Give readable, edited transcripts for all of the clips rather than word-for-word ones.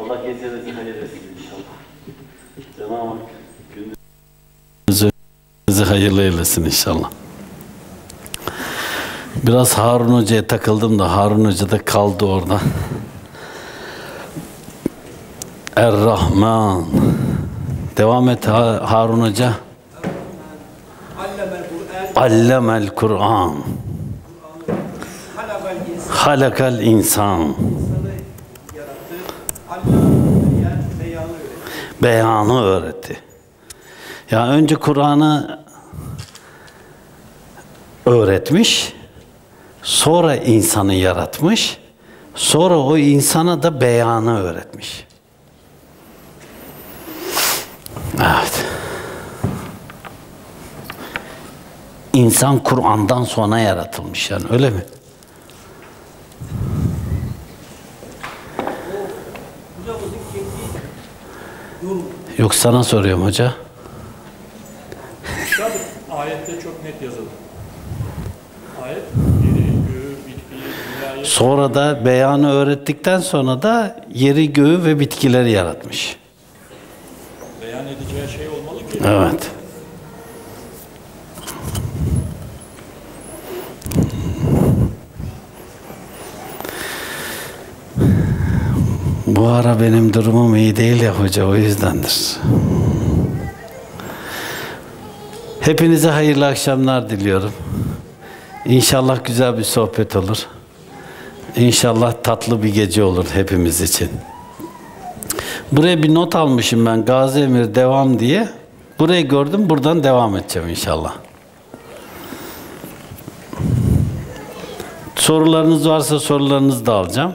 Allah gecenizi hayır etsin inşallah. Cenab-ı Hak gündüzünüzü hayırlı eylesin inşallah. Biraz Harun Hoca'ya takıldım da Harun Hoca da kaldı orada. Er-Rahman. Devam et Harun Hoca. Allemel Kur'an. Halakal insan. Beyanı öğretti. Ya önce Kur'an'ı öğretmiş, sonra insanı yaratmış, sonra o insana da beyanı öğretmiş. Evet. İnsan Kur'an'dan sonra yaratılmış yani, öyle mi? Yok, sana soruyorum hoca. Ayette çok net yazılı. Ayet, yeri, göğü, bitkiyi, dünyayı... Sonra da beyanı öğrettikten sonra da yeri, göğü ve bitkileri yaratmış. Beyan edeceği şey olmalı ki... Evet. Bu ara benim durumum iyi değil ya hoca, o yüzdendir. Hepinize hayırlı akşamlar diliyorum. İnşallah güzel bir sohbet olur. İnşallah tatlı bir gece olur hepimiz için. Buraya bir not almışım ben, Gazi Emir devam diye. Burayı gördüm, buradan devam edeceğim inşallah. Sorularınız varsa sorularınızı da alacağım.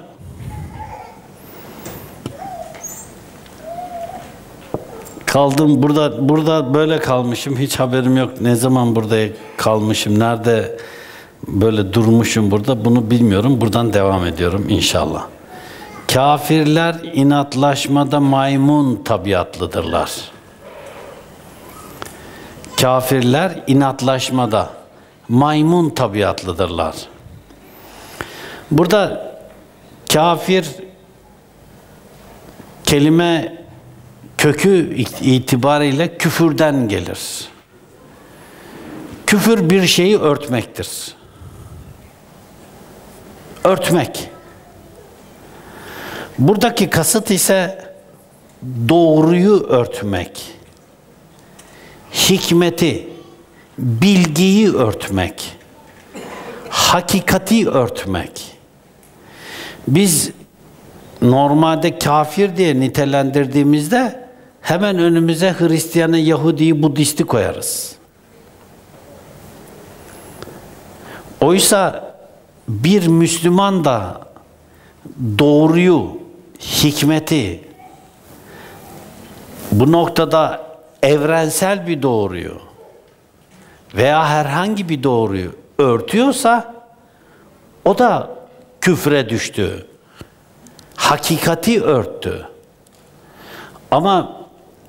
Kaldım burada böyle kalmışım, hiç haberim yok. Ne zaman burada kalmışım, nerede böyle durmuşum burada, bunu bilmiyorum. Buradan devam ediyorum inşallah. Kafirler inatlaşmada maymun tabiatlıdırlar. Kafirler inatlaşmada maymun tabiatlıdırlar. Burada kafir kelime kökü itibariyle küfürden gelir. Küfür bir şeyi örtmektir. Örtmek. Buradaki kasıt ise doğruyu örtmek. Hikmeti, bilgiyi örtmek. Hakikati örtmek. Biz normalde kafir diye nitelendirdiğimizde hemen önümüze Hristiyanı, Yahudi'yi, Budist'i koyarız. Oysa bir Müslüman da doğruyu, hikmeti, bu noktada evrensel bir doğruyu veya herhangi bir doğruyu örtüyorsa o da küfre düştü. Hakikati örttü. Ama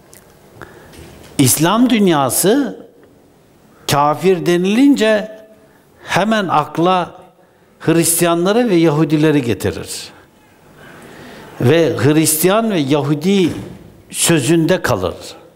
İslam dünyası kafir denilince hemen akla Hristiyanları ve Yahudileri getirir. Ve Hristiyan ve Yahudi sözünde kalır.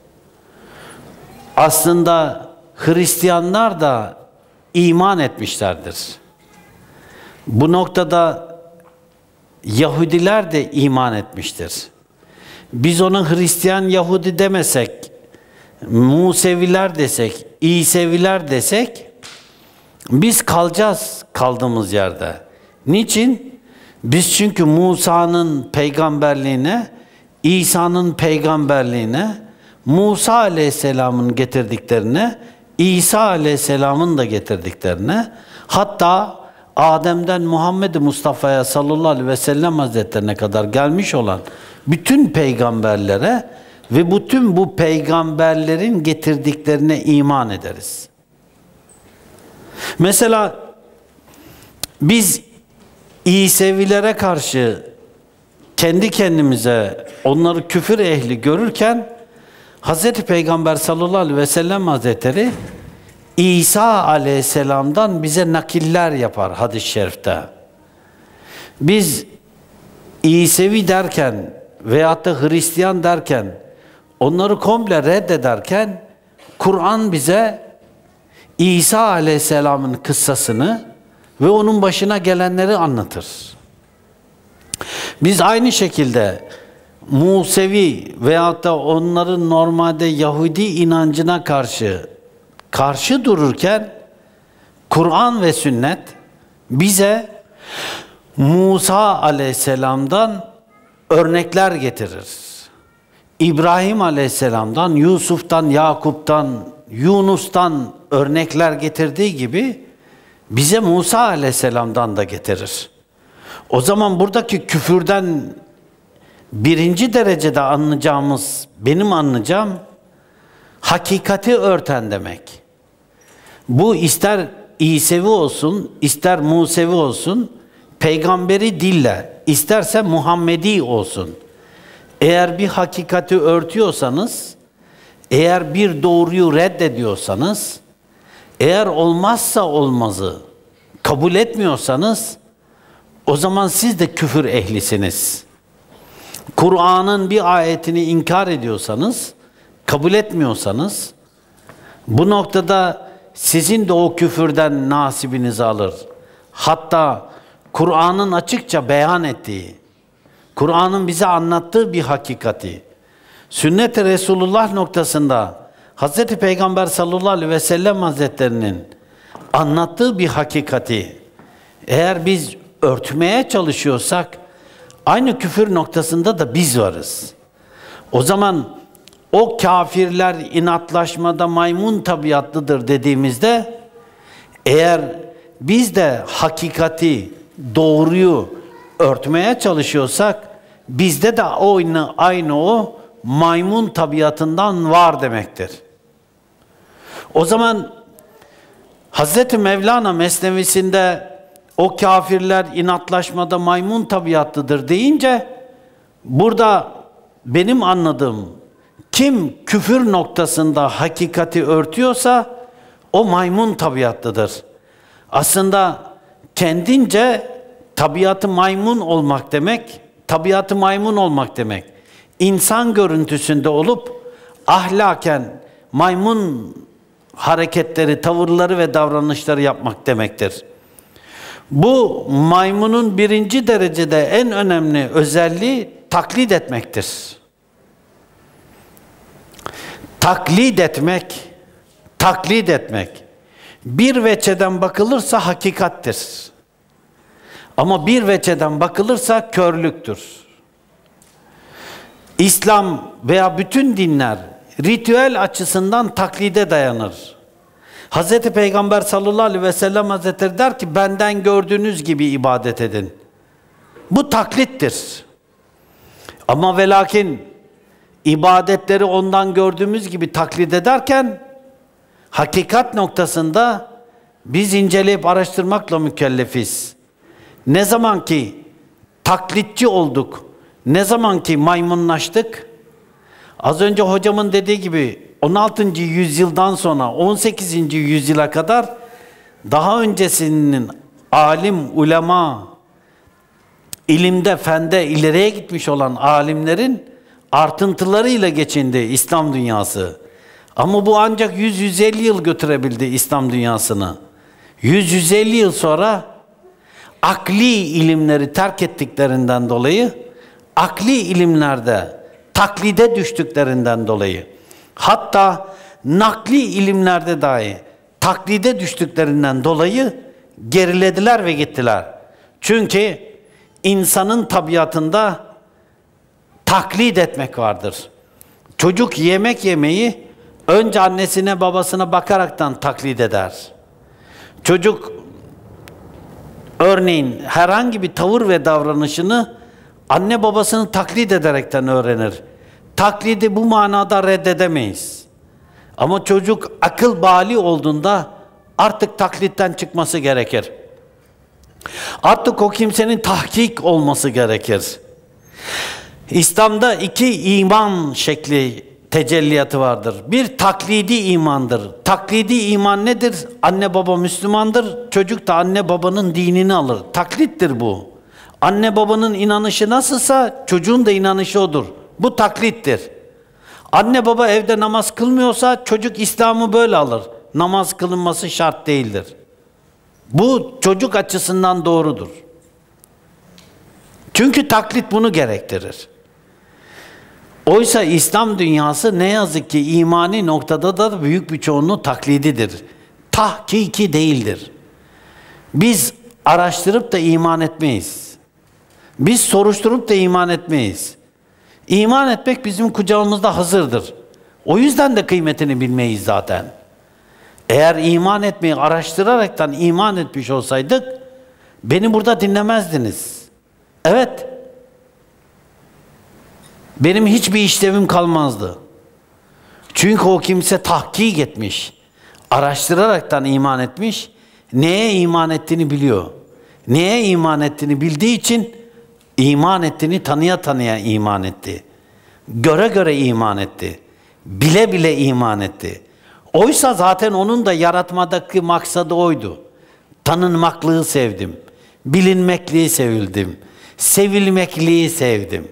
Aslında Hristiyanlar da iman etmişlerdir. Bu noktada Yahudiler de iman etmiştir. Biz ona Hristiyan Yahudi demesek, Museviler desek, İseviler desek, biz kalacağız kaldığımız yerde. Niçin? Biz çünkü Musa'nın peygamberliğine, İsa'nın peygamberliğine, Musa Aleyhisselam'ın getirdiklerine, İsa Aleyhisselam'ın da getirdiklerine, hatta Adem'den Muhammed Mustafa'ya sallallahu aleyhi ve sellem Hazretlerine kadar gelmiş olan bütün peygamberlere ve bütün bu peygamberlerin getirdiklerine iman ederiz. Mesela biz İsevilere karşı kendi kendimize onları küfür ehli görürken Hazreti Peygamber sallallahu aleyhi ve sellem Hazretleri İsa aleyhisselamdan bize nakiller yapar hadis-i şerifte. Biz İsevi derken veyahut da Hristiyan derken, onları komple reddederken, Kur'an bize İsa Aleyhisselam'ın kıssasını ve onun başına gelenleri anlatır. Biz aynı şekilde Musevi veyahut da onların normalde Yahudi inancına karşı dururken, Kur'an ve sünnet bize Musa Aleyhisselam'dan örnekler getirir. İbrahim Aleyhisselam'dan, Yusuf'tan, Yakup'tan, Yunus'tan örnekler getirdiği gibi bize Musa Aleyhisselam'dan da getirir. O zaman buradaki küfürden birinci derecede anlayacağımız, benim anlayacağım, hakikati örten demek. Bu ister İsevi olsun, ister Musevi olsun, peygamberi dille, isterse Muhammedi olsun. Eğer bir hakikati örtüyorsanız, eğer bir doğruyu reddediyorsanız, eğer olmazsa olmazı kabul etmiyorsanız, o zaman siz de küfür ehlisiniz. Kur'an'ın bir ayetini inkar ediyorsanız, kabul etmiyorsanız, bu noktada sizin de o küfürden nasibinizi alır. Hatta Kur'an'ın açıkça beyan ettiği, Kur'an'ın bize anlattığı bir hakikati, sünnet-i Resulullah noktasında Hz. Peygamber sallallahu aleyhi ve sellem Hazretlerinin anlattığı bir hakikati, eğer biz örtmeye çalışıyorsak, aynı küfür noktasında da biz varız. O zaman o kafirler inatlaşmada maymun tabiatlıdır dediğimizde, eğer biz de hakikati, doğruyu örtmeye çalışıyorsak, bizde de aynı o maymun tabiatından var demektir. O zaman Hazreti Mevlana Mesnevisinde o kafirler inatlaşmada maymun tabiatlıdır deyince, burada benim anladığım, kim küfür noktasında hakikati örtüyorsa o maymun tabiatlıdır. Aslında kendince tabiatı maymun olmak demek, tabiatı maymun olmak demek, İnsan görüntüsünde olup ahlaken maymun hareketleri, tavırları ve davranışları yapmak demektir. Bu maymunun birinci derecede en önemli özelliği taklit etmektir. Taklit etmek. Bir veçeden bakılırsa hakikattir. Ama bir veçeden bakılırsa körlüktür. İslam veya bütün dinler ritüel açısından taklide dayanır. Hz. Peygamber sallallahu aleyhi ve sellem Hazretleri der ki, benden gördüğünüz gibi ibadet edin. Bu taklittir. Ama ve lakin ibadetleri ondan gördüğümüz gibi taklit ederken, hakikat noktasında biz inceleyip araştırmakla mükellefiz. Ne zaman ki taklitçi olduk, ne zaman ki maymunlaştık, az önce hocamın dediği gibi 16. yüzyıldan sonra 18. yüzyıla kadar daha öncesinin alim, ulema, ilimde, fende ileriye gitmiş olan alimlerin artıntılarıyla geçindi İslam dünyası. Ama bu ancak 100-150 yıl götürebildi İslam dünyasını. 100-150 yıl sonra akli ilimleri terk ettiklerinden dolayı, akli ilimlerde taklide düştüklerinden dolayı, hatta nakli ilimlerde dahi taklide düştüklerinden dolayı gerilediler ve gittiler. Çünkü insanın tabiatında taklit etmek vardır. Çocuk yemek yemeyi önce annesine babasına bakaraktan taklit eder. Çocuk örneğin herhangi bir tavır ve davranışını anne babasını taklit ederekten öğrenir. Taklidi bu manada reddedemeyiz. Ama çocuk akıl bali olduğunda artık taklitten çıkması gerekir. Artık o kimsenin tahkik olması gerekir. İslam'da iki iman şekli tecelliyatı vardır. Bir taklidi imandır. Taklidi iman nedir? Anne baba Müslümandır. Çocuk da anne babanın dinini alır. Taklittir bu. Anne babanın inanışı nasılsa çocuğun da inanışı odur. Bu taklittir. Anne baba evde namaz kılmıyorsa çocuk İslam'ı böyle alır. Namaz kılınması şart değildir. Bu çocuk açısından doğrudur. Çünkü taklit bunu gerektirir. Oysa İslam dünyası ne yazık ki imani noktada da büyük bir çoğunluğu taklididir. Tahkiki değildir. Biz araştırıp da iman etmeyiz. Biz soruşturup da iman etmeyiz. İman etmek bizim kucağımızda hazırdır. O yüzden de kıymetini bilmeyiz zaten. Eğer iman etmeyi araştıraraktan iman etmiş olsaydık, beni burada dinlemezdiniz. Evet. Benim hiçbir işlevim kalmazdı. Çünkü o kimse tahkik etmiş. Araştıraraktan iman etmiş. Neye iman ettiğini biliyor. Neye iman ettiğini bildiği için iman ettiğini tanıya tanıya iman etti. Göre göre iman etti. Bile bile iman etti. Oysa zaten onun da yaratmadaki maksadı oydu. Tanınmaklığı sevdim. Bilinmekliği sevildim. Sevilmekliği sevdim.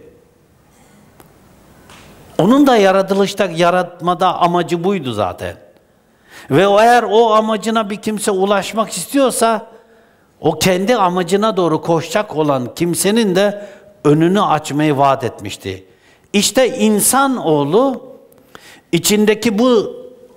Onun da yaratmada amacı buydu zaten. Ve eğer o amacına bir kimse ulaşmak istiyorsa, o kendi amacına doğru koşacak olan kimsenin de önünü açmayı vaat etmişti. İşte insanoğlu içindeki bu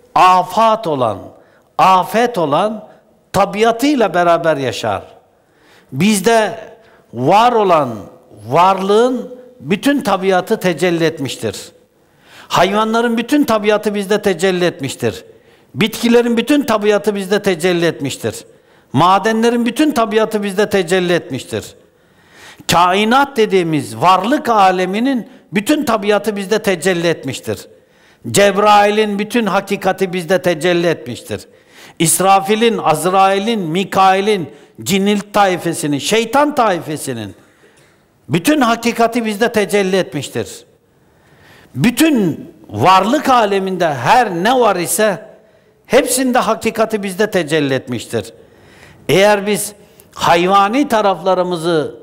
afet olan tabiatıyla beraber yaşar. Bizde var olan varlığın bütün tabiatı tecelli etmiştir. Hayvanların bütün tabiatı bizde tecelli etmiştir. Bitkilerin bütün tabiatı bizde tecelli etmiştir. Madenlerin bütün tabiatı bizde tecelli etmiştir. Kainat dediğimiz varlık aleminin bütün tabiatı bizde tecelli etmiştir. Cebrail'in bütün hakikati bizde tecelli etmiştir. İsrafil'in, Azrail'in, Mikail'in, cinil taifesinin, şeytan taifesinin bütün hakikati bizde tecelli etmiştir. Bütün varlık aleminde her ne var ise hepsinde hakikati bizde tecelli etmiştir. Eğer biz hayvani taraflarımızı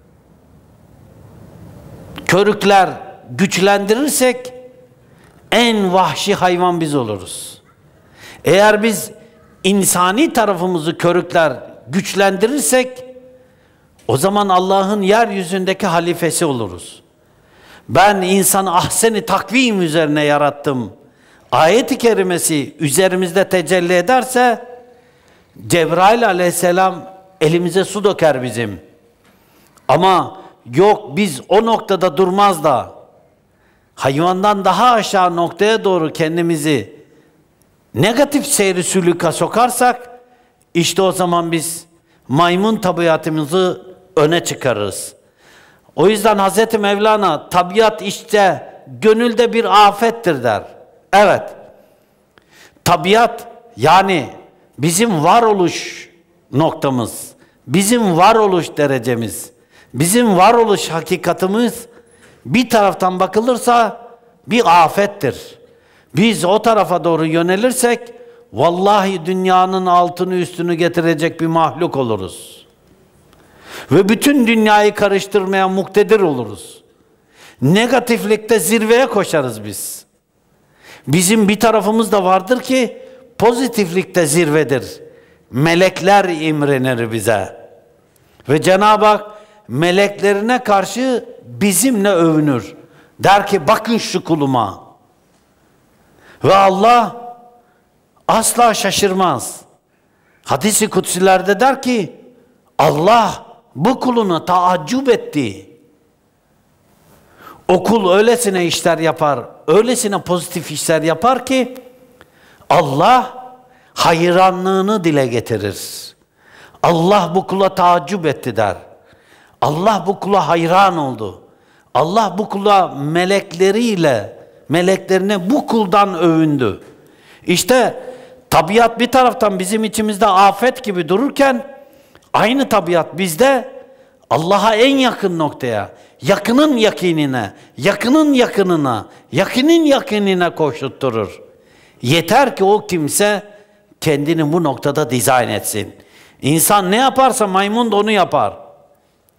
körükler, güçlendirirsek en vahşi hayvan biz oluruz. Eğer biz insani tarafımızı körükler, güçlendirirsek o zaman Allah'ın yeryüzündeki halifesi oluruz. Ben insanı ahsen-i takvim üzerine yarattım. Ayet-i kerimesi üzerimizde tecelli ederse Cebrail aleyhisselam elimize su döker bizim. Ama yok, biz o noktada durmaz da hayvandan daha aşağı noktaya doğru kendimizi negatif seyri sülüka sokarsak işte o zaman biz maymun tabiatımızı öne çıkarırız. O yüzden Hazreti Mevlana tabiat işte gönülde bir afettir der. Evet. Tabiat yani bizim varoluş noktamız, bizim varoluş derecemiz, bizim varoluş hakikatimiz bir taraftan bakılırsa bir afettir. Biz o tarafa doğru yönelirsek vallahi dünyanın altını üstünü getirecek bir mahluk oluruz. Ve bütün dünyayı karıştırmaya muktedir oluruz. Negatiflikte zirveye koşarız biz. Bizim bir tarafımız da vardır ki pozitiflikte zirvedir. Melekler imrenir bize. Ve Cenab-ı Hak meleklerine karşı bizimle övünür. Der ki bakın şu kuluma. Ve Allah asla şaşırmaz. Hadis-i kutsilerde der ki Allah bu kuluna taaccüp etti. O kul öylesine işler yapar, öylesine pozitif işler yapar ki Allah hayranlığını dile getirir. Allah bu kula taaccüp etti der. Allah bu kula hayran oldu. Allah bu kula meleklerine bu kuldan övündü. İşte tabiat bir taraftan bizim içimizde afet gibi dururken aynı tabiat bizde Allah'a en yakın noktaya, yakının yakinine, yakının yakınına, yakinin yakinine koşutturur. Yeter ki o kimse kendini bu noktada dizayn etsin. İnsan ne yaparsa maymun da onu yapar.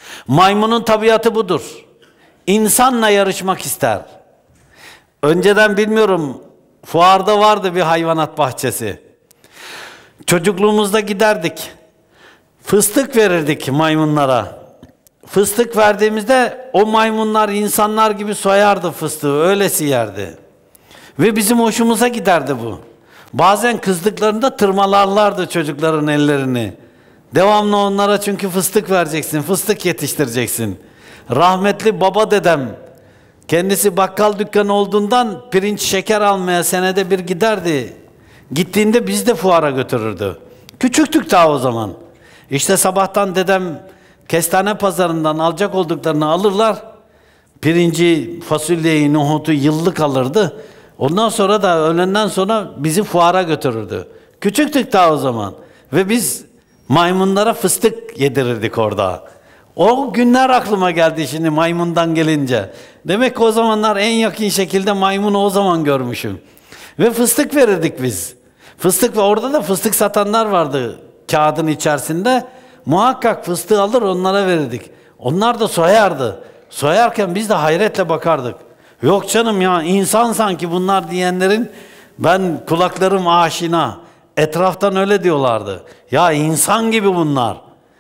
Maymunun tabiatı budur. İnsanla yarışmak ister. Önceden bilmiyorum, fuarda vardı bir hayvanat bahçesi. Çocukluğumuzda giderdik. Fıstık verirdik maymunlara. Fıstık verdiğimizde o maymunlar insanlar gibi soyardı fıstığı, öylesi yerdi. Ve bizim hoşumuza giderdi bu. Bazen kızdıklarında tırmalarlardı çocukların ellerini. Devamlı onlara, çünkü fıstık vereceksin, fıstık yetiştireceksin. Rahmetli baba dedem, kendisi bakkal dükkanı olduğundan pirinç şeker almaya senede bir giderdi. Gittiğinde bizi de fuara götürürdü. Küçüktük daha o zaman. İşte sabahtan dedem kestane pazarından alacak olduklarını alırlar. Pirinci, fasulyeyi, nohutu yıllık alırdı. Ondan sonra da öğlenden sonra bizi fuara götürürdü. Küçüktük daha o zaman. Ve biz maymunlara fıstık yedirirdik orada. O günler aklıma geldi şimdi maymundan gelince. Demek ki o zamanlar en yakın şekilde maymunu o zaman görmüşüm. Ve fıstık verirdik biz. Fıstık, ve orada da fıstık satanlar vardı kağıdın içerisinde. Muhakkak fıstığı alır onlara verirdik. Onlar da soyardı. Soyarken biz de hayretle bakardık. Yok canım ya, insan sanki bunlar diyenlerin ben kulaklarım aşina. Etraftan öyle diyorlardı. Ya insan gibi bunlar.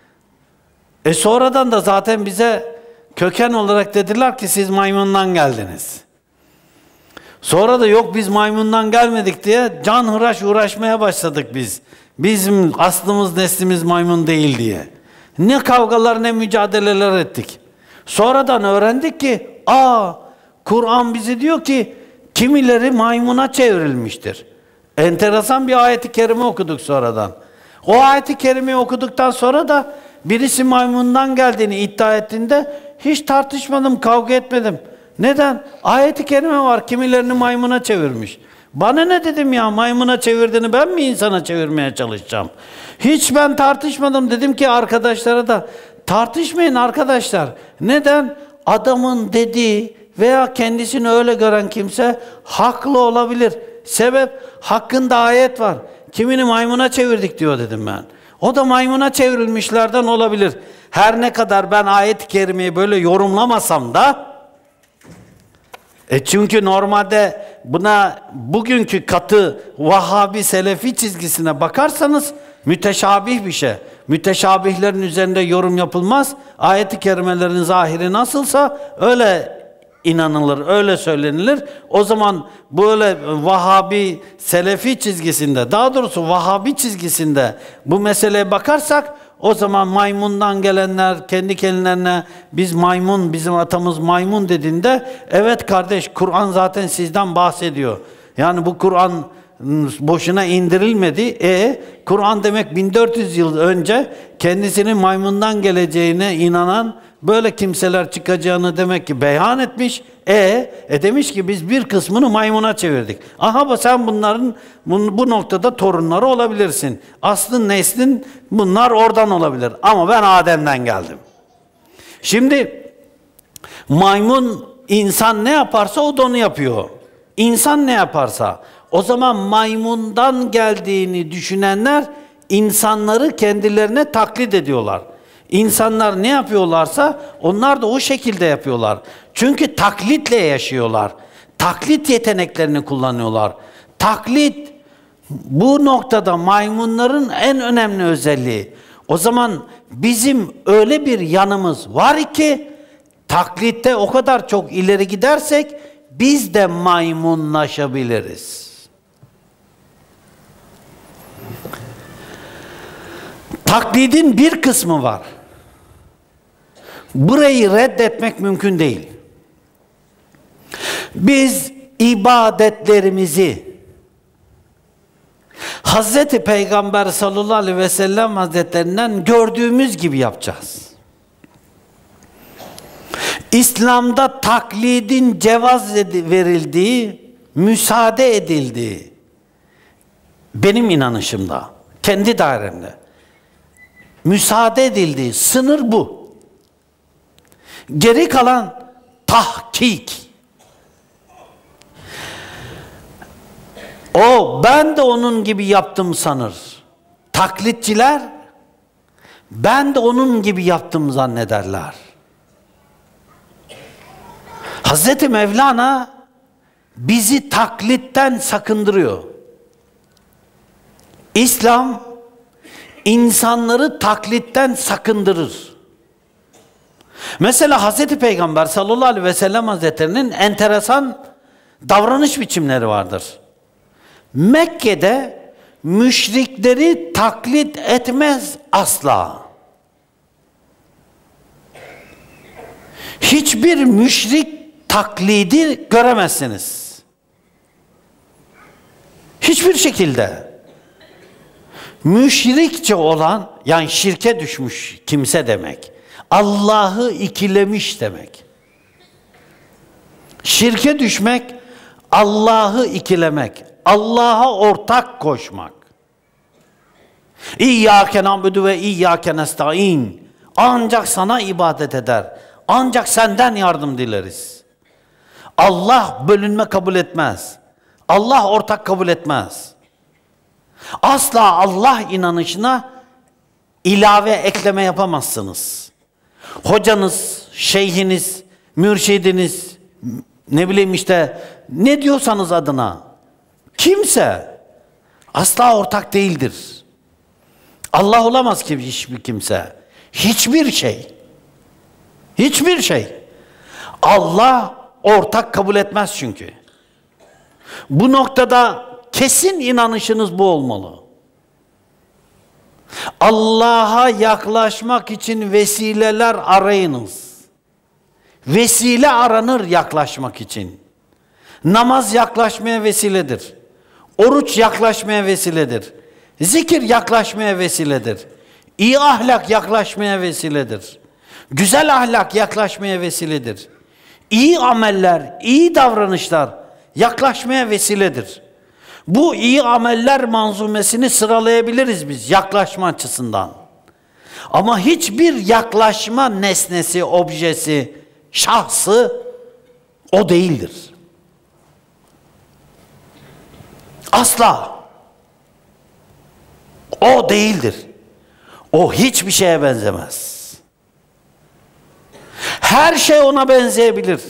Sonradan da zaten bize köken olarak dediler ki siz maymundan geldiniz. Sonra da yok biz maymundan gelmedik diye canhıraş uğraşmaya başladık biz. Bizim aslımız neslimiz maymun değil diye. Ne kavgalar ne mücadeleler ettik. Sonradan öğrendik ki Kur'an bize diyor ki kimileri maymuna çevrilmiştir. Enteresan bir ayet-i kerime okuduk sonradan. O ayet-i kerimeyi okuduktan sonra da birisi maymundan geldiğini iddia ettiğinde hiç tartışmadım, kavga etmedim. Neden? Ayet-i kerime var, kimilerini maymuna çevirmiş. Bana ne dedim ya, maymuna çevirdiğini ben mi insana çevirmeye çalışacağım? Hiç ben tartışmadım, dedim ki arkadaşlara da tartışmayın arkadaşlar. Neden? Adamın dediği veya kendisini öyle gören kimse haklı olabilir. Sebep, hakkında ayet var. Kimini maymuna çevirdik diyor dedim ben. O da maymuna çevrilmişlerden olabilir. Her ne kadar ben ayet-i kerimeyi böyle yorumlamasam da, çünkü normalde buna bugünkü katı Vahhabi Selefi çizgisine bakarsanız müteşabih bir şey. Müteşabihlerin üzerinde yorum yapılmaz. Ayet-i kerimelerin zahiri nasılsa öyle inanılır, öyle söylenilir. O zaman böyle Vahhabi Selefi çizgisinde, daha doğrusu Vahhabi çizgisinde bu meseleye bakarsak, o zaman maymundan gelenler kendi kendilerine biz maymun, bizim atamız maymun dediğinde, evet kardeş, Kur'an zaten sizden bahsediyor. Yani bu Kur'an boşuna indirilmedi. Kur'an demek 1400 yıl önce kendisinin maymundan geleceğine inanan böyle kimseler çıkacağını demek ki beyan etmiş. Demiş ki biz bir kısmını maymuna çevirdik. Aha sen bunların bu noktada torunları olabilirsin. Aslın neslin bunlar oradan olabilir. Ama ben Adem'den geldim. Şimdi maymun, insan ne yaparsa o da onu yapıyor. İnsan ne yaparsa. O zaman maymundan geldiğini düşünenler insanları kendilerine taklit ediyorlar. İnsanlar ne yapıyorlarsa onlar da o şekilde yapıyorlar. Çünkü taklitle yaşıyorlar. Taklit yeteneklerini kullanıyorlar. Taklit bu noktada maymunların en önemli özelliği. O zaman bizim öyle bir yanımız var ki taklitte o kadar çok ileri gidersek biz de maymunlaşabiliriz. Taklidin bir kısmı var. Burayı reddetmek mümkün değil. Biz ibadetlerimizi Hazreti Peygamber sallallahu aleyhi ve sellem Hazretlerinden gördüğümüz gibi yapacağız. İslam'da taklidin cevaz verildiği, müsaade edildiği, benim inanışımda, kendi dairemde müsaade edildiği sınır bu. Geri kalan tahkik. Ben de onun gibi yaptım sanır. Taklitçiler ben de onun gibi yaptım zannederler. Hazreti Mevlana bizi taklitten sakındırıyor. İslam insanları taklitten sakındırır. Mesela Hazreti Peygamber sallallahu aleyhi ve sellem Hazretlerinin enteresan davranış biçimleri vardır. Mekke'de müşrikleri taklit etmez asla. Hiçbir müşrik taklidi göremezsiniz. Hiçbir şekilde. Müşrikçe olan, yani şirke düşmüş kimse demek. Allah'ı ikilemiş demek. Şirke düşmek, Allah'ı ikilemek. Allah'a ortak koşmak. İyyâke na'budu ve iyyâke nestaîn. Ancak sana ibadet eder. Ancak senden yardım dileriz. Allah bölünme kabul etmez. Allah ortak kabul etmez. Asla Allah inanışına ilave ekleme yapamazsınız. Hocanız, şeyhiniz, mürşidiniz, ne bileyim işte ne diyorsanız adına kimse asla ortak değildir. Allah olamaz ki hiçbir kimse. Hiçbir şey. Hiçbir şey. Allah ortak kabul etmez çünkü. Bu noktada kesin inanışınız bu olmalı. Allah'a yaklaşmak için vesileler arayınız. Vesile aranır yaklaşmak için. Namaz yaklaşmaya vesiledir. Oruç yaklaşmaya vesiledir. Zikir yaklaşmaya vesiledir. İyi ahlak yaklaşmaya vesiledir. Güzel ahlak yaklaşmaya vesiledir. İyi ameller, iyi davranışlar yaklaşmaya vesiledir. Bu iyi ameller manzumesini sıralayabiliriz biz yaklaşma açısından. Ama hiçbir yaklaşma nesnesi, objesi, şahsı o değildir. Asla. O değildir. O hiçbir şeye benzemez. Her şey ona benzeyebilir.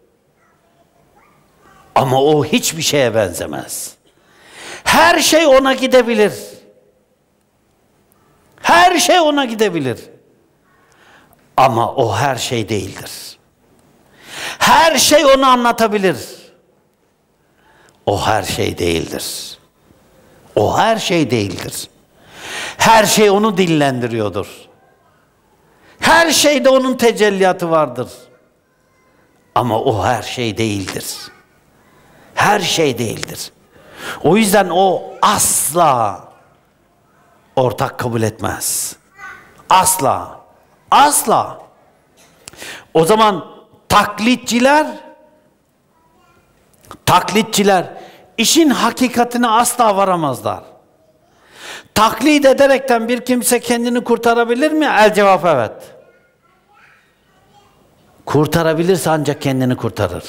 Ama o hiçbir şeye benzemez. Her şey ona gidebilir. Her şey ona gidebilir. Ama o her şey değildir. Her şey onu anlatabilir. O her şey değildir. O her şey değildir. Her şey onu dillendiriyordur. Her şeyde onun tecelliyatı vardır. Ama o her şey değildir. Her şey değildir. O yüzden o asla ortak kabul etmez. Asla. Asla. O zaman taklitçiler işin hakikatine asla varamazlar. Taklit ederekten bir kimse kendini kurtarabilir mi? El cevap evet. Kurtarabilirse ancak kendini kurtarır.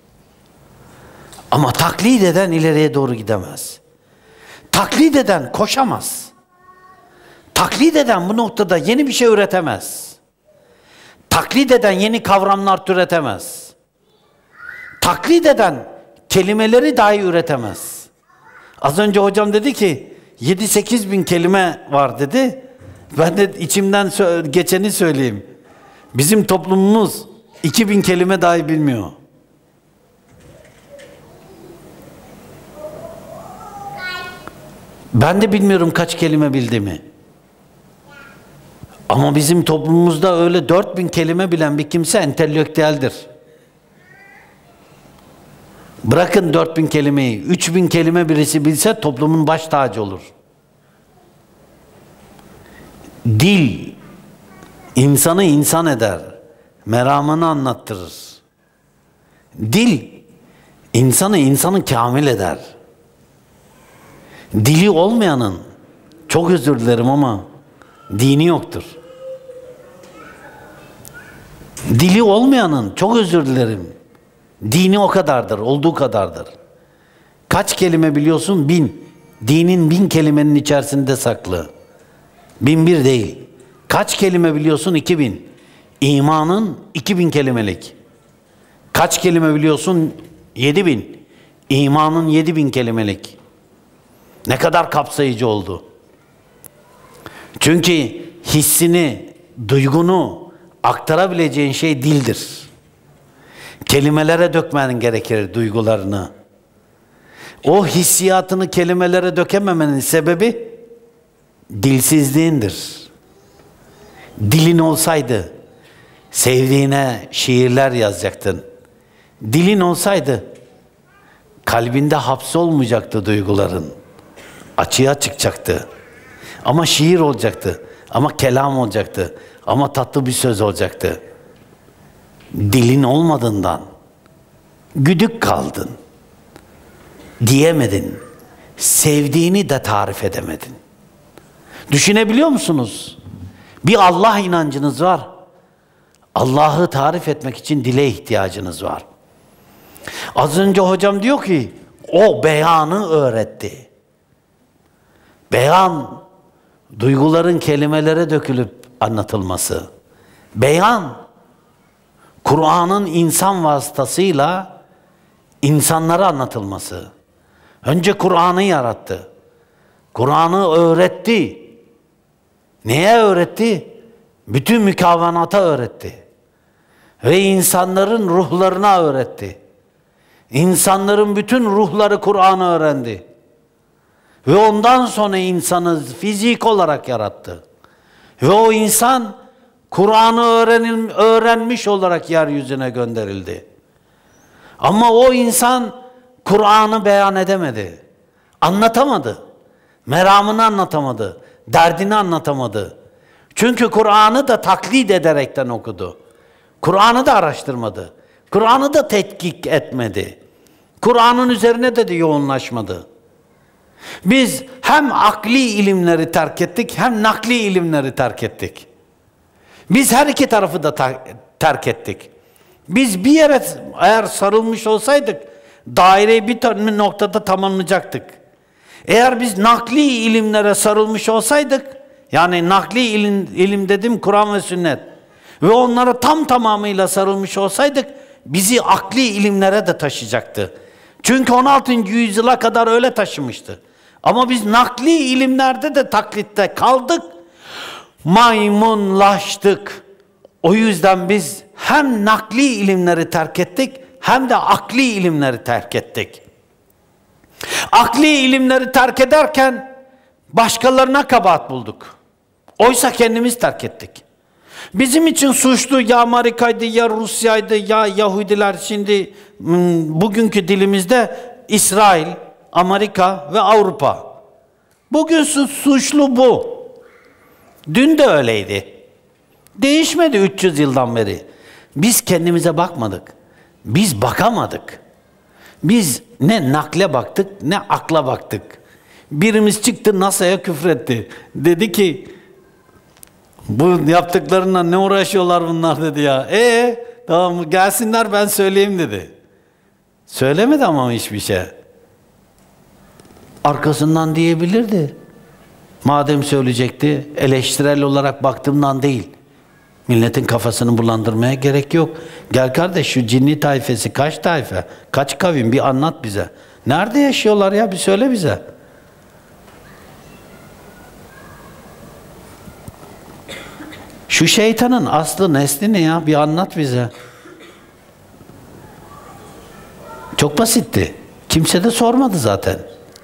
Ama taklit eden ileriye doğru gidemez. Taklit eden koşamaz. Taklit eden bu noktada yeni bir şey üretemez. Taklit eden yeni kavramlar türetemez. Taklit eden kelimeleri dahi üretemez. Az önce hocam dedi ki 7-8 bin kelime var dedi. Ben de içimden geçeni söyleyeyim. Bizim toplumumuz 2000 kelime dahi bilmiyor. Ben de bilmiyorum kaç kelime bildiğimi. Ama bizim toplumumuzda öyle 4000 kelime bilen bir kimse entelektüeldir. Bırakın 4000 kelimeyi, 3000 kelime birisi bilse toplumun baş tacı olur. Dil insanı insan eder, meramını anlattırır. Dil insanı kamil eder. Dili olmayanın, çok özür dilerim ama dini yoktur. Dili olmayanın, çok özür dilerim, dini o kadardır, olduğu kadardır. Kaç kelime biliyorsun? 1000. Dinin 1000 kelimenin içerisinde saklı. 1001 değil. Kaç kelime biliyorsun? 2000. İmanın 2000 kelimelik. Kaç kelime biliyorsun? 7000. İmanın 7000 kelimelik. Ne kadar kapsayıcı oldu. Çünkü hissini, duygunu aktarabileceğin şey dildir. Kelimelere dökmen gerekir duygularını. O hissiyatını kelimelere dökememenin sebebi dilsizliğindir. Dilin olsaydı sevdiğine şiirler yazacaktın. Dilin olsaydı kalbinde hapsolmayacaktı duyguların. Açığa çıkacaktı. Ama şiir olacaktı. Ama kelam olacaktı. Ama tatlı bir söz olacaktı. Dilin olmadığından güdük kaldın. Diyemedin. Sevdiğini de tarif edemedin. Düşünebiliyor musunuz? Bir Allah inancınız var. Allah'ı tarif etmek için dile ihtiyacınız var. Az önce hocam diyor ki, o beyanı öğretti. Beyan, duyguların kelimelere dökülüp anlatılması. Beyan, Kur'an'ın insan vasıtasıyla insanlara anlatılması. Önce Kur'an'ı yarattı. Kur'an'ı öğretti. Neye öğretti? Bütün mükavenata öğretti. Ve insanların ruhlarına öğretti. İnsanların bütün ruhları Kur'an'ı öğrendi. Ve ondan sonra insanı fizik olarak yarattı. Ve o insan Kur'an'ı öğrenmiş olarak yeryüzüne gönderildi. Ama o insan Kur'an'ı beyan edemedi. Anlatamadı. Meramını anlatamadı. Derdini anlatamadı. Çünkü Kur'an'ı da taklit ederekten okudu. Kur'an'ı da araştırmadı. Kur'an'ı da tetkik etmedi. Kur'an'ın üzerine de yoğunlaşmadı. Biz hem akli ilimleri terk ettik, hem nakli ilimleri terk ettik. Biz her iki tarafı da terk ettik. Biz bir yere eğer sarılmış olsaydık, daireyi bir noktada tamamlayacaktık. Eğer biz nakli ilimlere sarılmış olsaydık, yani nakli ilim dedim Kur'an ve sünnet, ve onlara tamamıyla sarılmış olsaydık, bizi akli ilimlere de taşıyacaktı. Çünkü 16. yüzyıla kadar öyle taşımıştı. Ama biz nakli ilimlerde de taklitte kaldık, maymunlaştık. O yüzden biz hem nakli ilimleri terk ettik, hem de akli ilimleri terk ettik. Akli ilimleri terk ederken başkalarına kabahat bulduk. Oysa kendimiz terk ettik. Bizim için suçlu ya Amerika'ydı, ya Rusya'ydı, ya Yahudiler, şimdi bugünkü dilimizde İsrail, Amerika ve Avrupa. Bugün suçlu bu. Dün de öyleydi. Değişmedi 300 yıldan beri. Biz kendimize bakmadık. Biz bakamadık. Biz ne nakle baktık, ne akla baktık. Birimiz çıktı NASA'ya küfretti. Dedi ki, bu yaptıklarına ne uğraşıyorlar bunlar dedi ya. Tamam gelsinler ben söyleyeyim dedi. Söylemedi ama hiçbir şey. Arkasından diyebilirdi. Madem söyleyecekti, eleştirel olarak baktığımdan değil. Milletin kafasını bulandırmaya gerek yok. Gel kardeş, şu cinni tayfesi kaç tayfe, kaç kavim, bir anlat bize. Nerede yaşıyorlar ya, bir söyle bize. Şu şeytanın aslı nesli ne ya, bir anlat bize. Çok basitti. Kimse de sormadı zaten.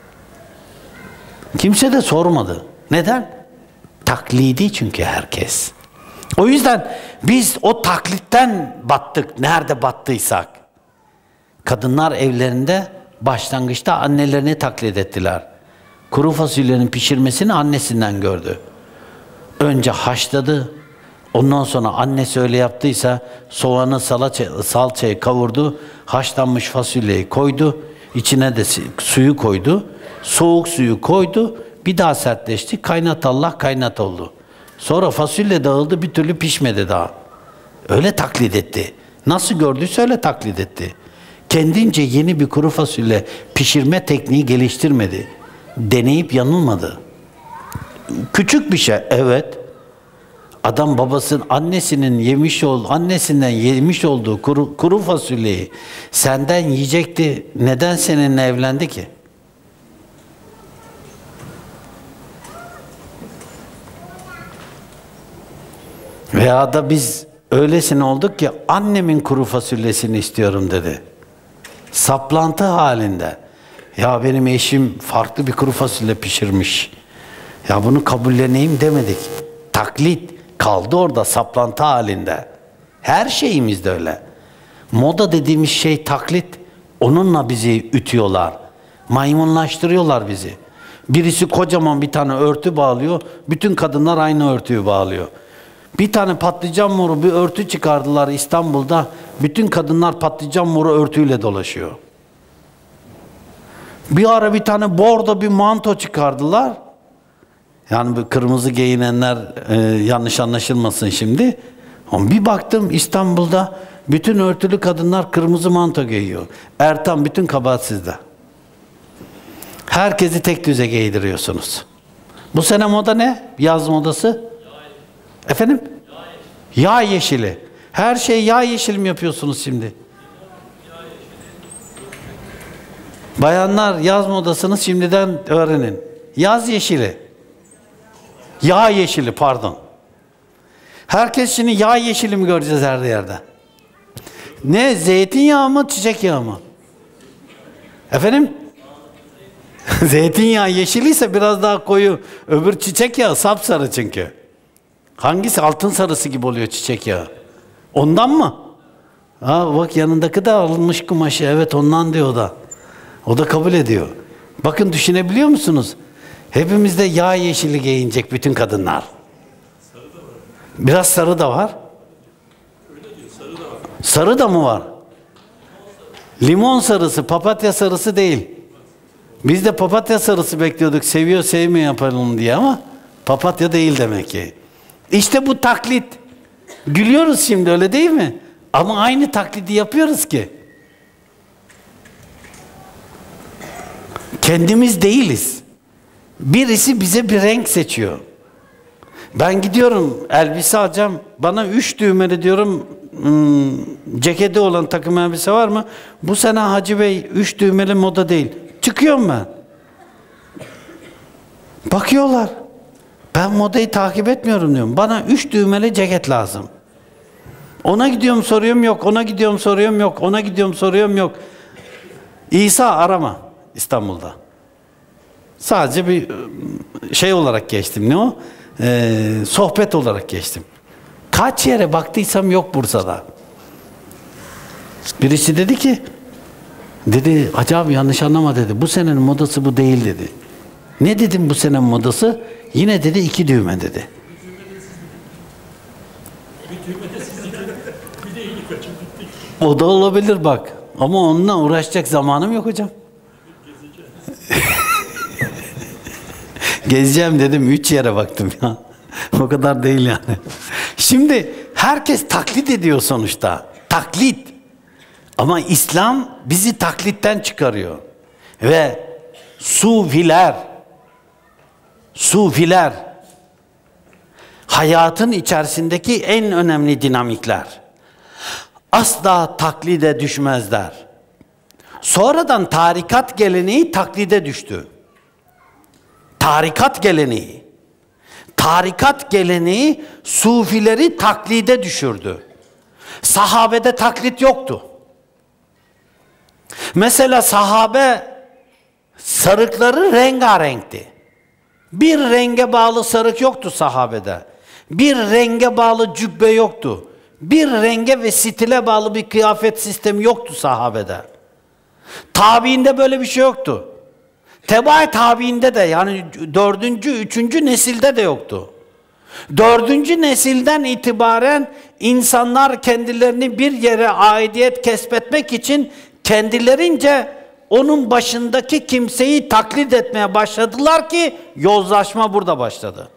Kimse de sormadı. Neden? Taklidi çünkü herkes. O yüzden biz o taklitten battık, nerede battıysak. Kadınlar evlerinde başlangıçta annelerini taklit ettiler. Kuru fasulyenin pişirmesini annesinden gördü. Önce haşladı, ondan sonra annesi öyle yaptıysa soğanı, salçayı kavurdu, haşlanmış fasulyeyi koydu, içine de suyu koydu, soğuk suyu koydu, bir daha sertleşti, kaynat Allah kaynat oldu. Sonra fasulye dağıldı, bir türlü pişmedi daha. Öyle taklit etti. Nasıl gördüyse öyle taklit etti. Kendince yeni bir kuru fasulye pişirme tekniği geliştirmedi. Deneyip yanılmadı. Küçük bir şey, evet. Adam babasının, annesinden yemiş olduğu kuru fasulyeyi senden yiyecekti. Neden seninle evlendi ki? Veya da biz öylesine olduk ki annemin kuru fasulyesini istiyorum dedi. Saplantı halinde. Ya benim eşim farklı bir kuru fasulye pişirmiş. Ya bunu kabulleneyim demedik. Taklit kaldı orada saplantı halinde. Her şeyimiz de öyle. Moda dediğimiz şey taklit. Onunla bizi ütüyorlar. Maymunlaştırıyorlar bizi. Birisi kocaman bir tane örtü bağlıyor. Bütün kadınlar aynı örtüyü bağlıyor. Bir tane patlıcan moru bir örtü çıkardılar İstanbul'da. Bütün kadınlar patlıcan moru örtüyle dolaşıyor. Bir ara bir tane bordo bir manto çıkardılar. Yani bu kırmızı giyinenler yanlış anlaşılmasın şimdi. Ama bir baktım İstanbul'da bütün örtülü kadınlar kırmızı manto giyiyor. Ertan, bütün kabahat sizde. Herkesi tek düze giydiriyorsunuz. Bu sene moda ne? Yaz modası? Efendim? Yağ yeşili. Her şey yağ yeşili mi yapıyorsunuz şimdi? Bayanlar, yaz modasını şimdiden öğrenin. Yaz yeşili. Yağ yeşili, pardon. Herkes şimdi yağ yeşili mi göreceğiz her yerde? Ne? Zeytinyağı mı, çiçek yağı mı? Efendim? Zeytinyağı yeşiliyse biraz daha koyu. Öbür çiçek yağı sapsarı çünkü. Hangisi? Altın sarısı gibi oluyor çiçek yağı. Ondan mı? Ha, bak yanındaki de alınmış kumaşı. Evet, ondan diyor o da. O da kabul ediyor. Bakın, düşünebiliyor musunuz? Hepimizde yağ yeşili giyinecek bütün kadınlar. Biraz sarı da var. Sarı da mı var? Limon sarısı, papatya sarısı değil. Biz de papatya sarısı bekliyorduk. Seviyor sevmiyor yapalım diye ama papatya değil demek ki. İşte bu taklit. Gülüyoruz şimdi, öyle değil mi? Ama aynı taklidi yapıyoruz ki. Kendimiz değiliz. Birisi bize bir renk seçiyor. Ben gidiyorum elbise alacağım. Bana 3 düğmeli diyorum, ceketi olan takım elbise var mı? Bu sene Hacı Bey 3 düğmeli moda değil. Çıkıyorum ben. Bakıyorlar. Ben modayı takip etmiyorum diyorum. Bana 3 düğmeli ceket lazım. Ona gidiyorum soruyorum yok. Ona gidiyorum soruyorum yok. Ona gidiyorum soruyorum yok. İsa arama İstanbul'da. Sadece bir şey olarak geçtim. Ne o? Sohbet olarak geçtim. Kaç yere baktıysam yok Bursa'da. Birisi dedi ki, dedi acaba yanlış anlama dedi. Bu senenin modası bu değil dedi. Ne dedim bu senenin modası? Yine dedi 2 düğme dedi. O da olabilir bak. Ama onunla uğraşacak zamanım yok hocam. Gezeceğim dedim, 3 yere baktım ya. O kadar değil yani. Şimdi herkes taklit ediyor sonuçta. Taklit. Ama İslam bizi taklitten çıkarıyor. Ve sufiler hayatın içerisindeki en önemli dinamikler. Asla taklide düşmezler. Sonradan tarikat geleneği taklide düştü. Tarikat geleneği sufileri taklide düşürdü. Sahabede taklit yoktu. Mesela sahabe sarıkları rengarenkti. Bir renge bağlı sarık yoktu sahabede. Bir renge bağlı cübbe yoktu. Bir renge ve stile bağlı bir kıyafet sistemi yoktu sahabede. Tabiinde böyle bir şey yoktu. Teba-i tabiinde de, yani 4. 3. nesilde de yoktu. 4. nesilden itibaren insanlar kendilerini bir yere aidiyet kesbetmek için kendilerince onun başındaki kimseyi taklit etmeye başladılar ki yozlaşma burada başladı.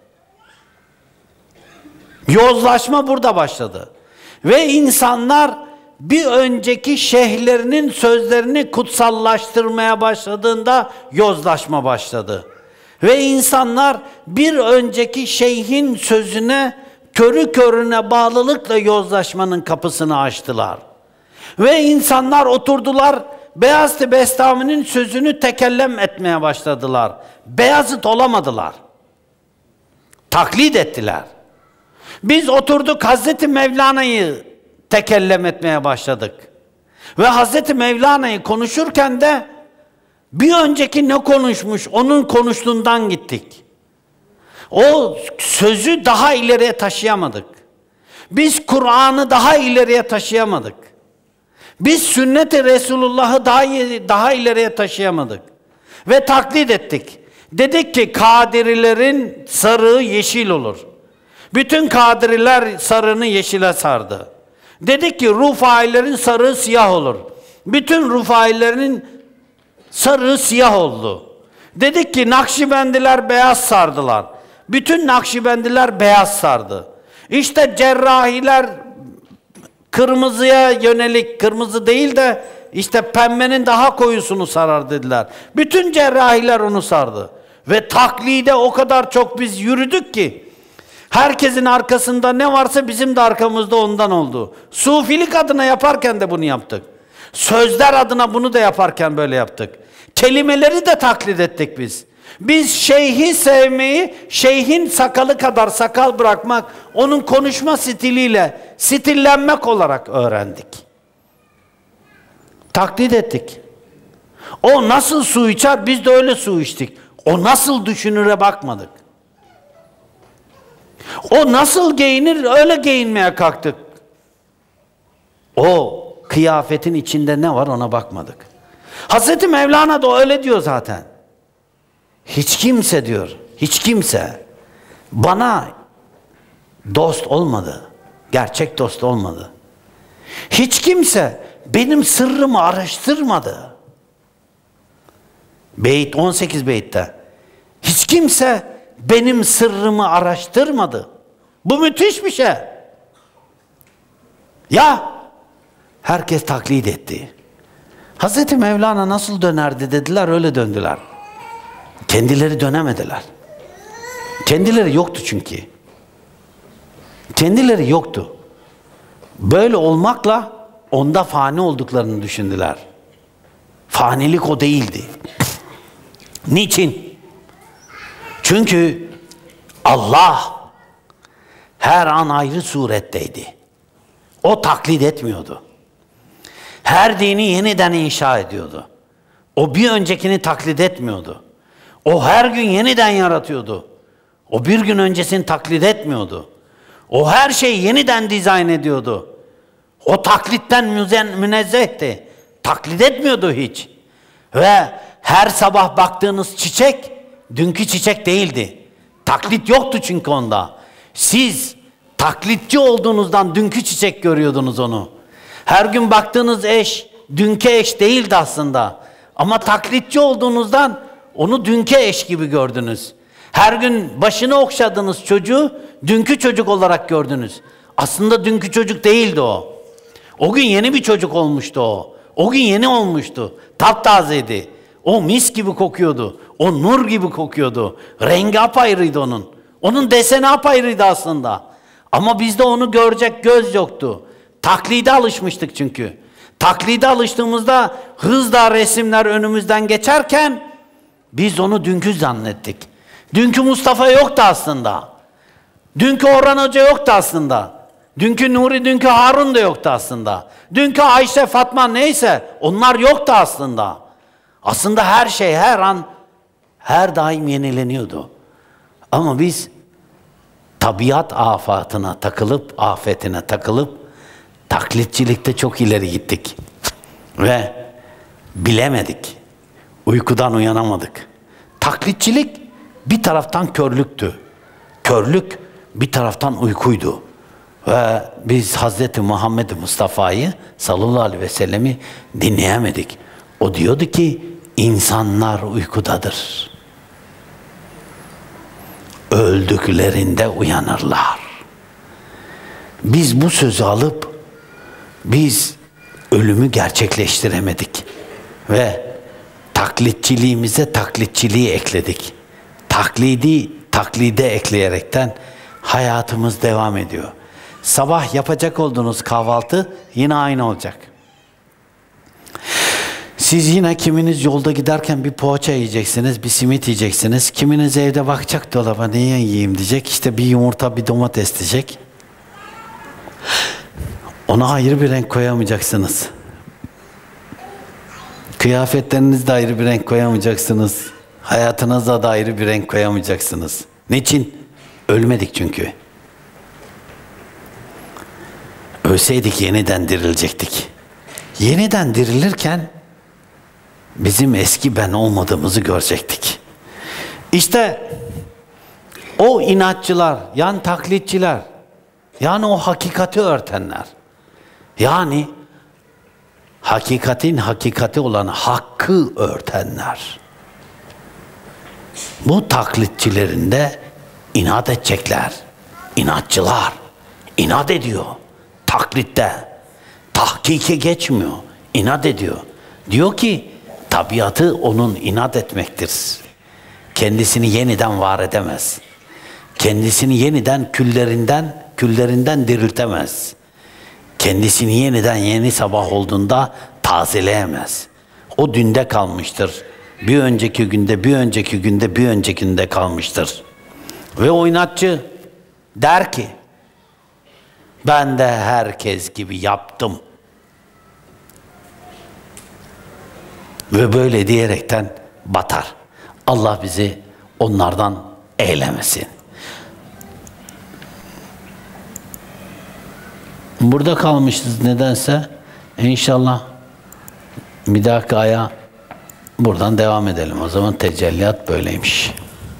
Yozlaşma burada başladı. Ve insanlar bir önceki şeyhlerinin sözlerini kutsallaştırmaya başladığında yozlaşma başladı. Ve insanlar bir önceki şeyhin sözüne körü körüne bağlılıkla yozlaşmanın kapısını açtılar. Ve insanlar oturdular, Beyazıt Bestami'nin sözünü tekellem etmeye başladılar. Beyazıt olamadılar. Taklit ettiler. Biz oturduk Hazreti Mevlana'yı tekellem etmeye başladık. Ve Hazreti Mevlana'yı konuşurken de bir önceki ne konuşmuş, onun konuştuğundan gittik. O sözü daha ileriye taşıyamadık. Biz Kur'an'ı daha ileriye taşıyamadık. Biz sünnet-i Resulullah'ı daha ileriye taşıyamadık. Ve taklit ettik. Dedik ki Kadirilerin sarığı yeşil olur. Bütün Kadiriler sarığını yeşile sardı. Dedik ki Rufailerin sarığı siyah olur. Bütün Rufailerin sarığı siyah oldu. Dedik ki Nakşibendiler beyaz sardılar. Bütün Nakşibendiler beyaz sardı. İşte cerrahiler kırmızıya yönelik, kırmızı değil de işte pembenin daha koyusunu sarar dediler. Bütün cerrahiler onu sardı. Ve taklide o kadar çok biz yürüdük ki herkesin arkasında ne varsa bizim de arkamızda ondan oldu. Sufilik adına yaparken de bunu yaptık. Sözler adına bunu da yaparken böyle yaptık. Kelimeleri de taklit ettik biz. Biz şeyhi sevmeyi, şeyhin sakalı kadar sakal bırakmak, onun konuşma stiliyle stillenmek olarak öğrendik. Taklit ettik. O nasıl su içer, biz de öyle su içtik. O nasıl düşünüre bakmadık. O nasıl giyinir, öyle giyinmeye kalktık. O kıyafetin içinde ne var ona bakmadık. Hazreti Mevlana da öyle diyor zaten. Hiç kimse diyor, hiç kimse bana dost olmadı. Gerçek dost olmadı. Hiç kimse benim sırrımı araştırmadı. Beyt 18 beytte. Hiç kimse benim sırrımı araştırmadı. Bu müthiş bir şey. Ya herkes taklit etti. Hazreti Mevlana nasıl dönerdi dediler, öyle döndüler. Kendileri dönemediler. Kendileri yoktu çünkü. Kendileri yoktu. Böyle olmakla onda fani olduklarını düşündüler. Fanilik o değildi. Niçin? Çünkü Allah her an ayrı suretteydi. O taklit etmiyordu. Her dini yeniden inşa ediyordu. O bir öncekini taklit etmiyordu. O her gün yeniden yaratıyordu. O bir gün öncesini taklit etmiyordu. O her şeyi yeniden dizayn ediyordu. O taklitten münezzehti. Taklit etmiyordu hiç. Ve her sabah baktığınız çiçek, dünkü çiçek değildi. Taklit yoktu çünkü onda. Siz taklitçi olduğunuzdan dünkü çiçek görüyordunuz onu. Her gün baktığınız eş, dünkü eş değildi aslında. Ama taklitçi olduğunuzdan onu dünkü eş gibi gördünüz. Her gün başını okşadığınız çocuğu dünkü çocuk olarak gördünüz. Aslında dünkü çocuk değildi o. O gün yeni bir çocuk olmuştu o. O gün yeni olmuştu. Taptazeydi. O mis gibi kokuyordu. O nur gibi kokuyordu. Rengi apayrıydı onun. Onun deseni apayrıydı aslında. Ama bizde onu görecek göz yoktu. Taklide alışmıştık çünkü. Taklide alıştığımızda hızla resimler önümüzden geçerken biz onu dünkü zannettik. Dünkü Mustafa yoktu aslında. Dünkü Orhan Hoca yoktu aslında. Dünkü Nuri, dünkü Harun da yoktu aslında. Dünkü Ayşe, Fatma neyse onlar yoktu aslında. Aslında her şey her an, her daim yenileniyordu. Ama biz tabiat afatına takılıp, afetine takılıp taklitçilikte çok ileri gittik. Ve bilemedik. Uykudan uyanamadık. Taklitçilik bir taraftan körlüktü. Körlük bir taraftan uykuydu. Ve biz Hazreti Muhammed Mustafa'yı sallallahu aleyhi ve sellemi dinleyemedik. O diyordu ki insanlar uykudadır. Öldüklerinde uyanırlar. Biz bu sözü alıp biz ölümü gerçekleştiremedik. Ve taklitçiliğimize taklitçiliği ekledik. Taklide ekleyerekten Hayatımız devam ediyor. Sabah yapacak olduğunuz kahvaltı yine aynı olacak. Siz yine kiminiz yolda giderken bir poğaça yiyeceksiniz, bir simit yiyeceksiniz. Kiminiz evde bakacak dolaba, ne yiyeyim diyecek. İşte bir yumurta, bir domates diyecek. Ona ayrı bir renk koyamayacaksınız. Kıyafetlerinizde ayrı bir renk koyamayacaksınız. Hayatınızda da ayrı bir renk koyamayacaksınız. Niçin? Ölmedik çünkü. Ölseydik yeniden dirilecektik. Yeniden dirilirken bizim eski ben olmadığımızı görecektik. İşte o inatçılar, yani taklitçiler, yani o hakikati örtenler, yani hakikatin hakikati olan hakkı örtenler, bu taklitçilerin de inat edecekler. İnatçılar inat ediyor. Taklitte tahkike geçmiyor. İnat ediyor. Diyor ki tabiatı onun inat etmektir. Kendisini yeniden var edemez. Kendisini yeniden küllerinden diriltemez. Kendisini yeniden yeni sabah olduğunda tazeleyemez. O dünde kalmıştır. Bir önceki günde, bir önceki günde, bir önceki günde kalmıştır. Ve o inatçı der ki ben de herkes gibi yaptım. Ve böyle diyerekten batar. Allah bizi onlardan eylemesin. Burada kalmışız nedense. İnşallah bir dahaki aya buradan devam edelim. O zaman tecelliyat böyleymiş.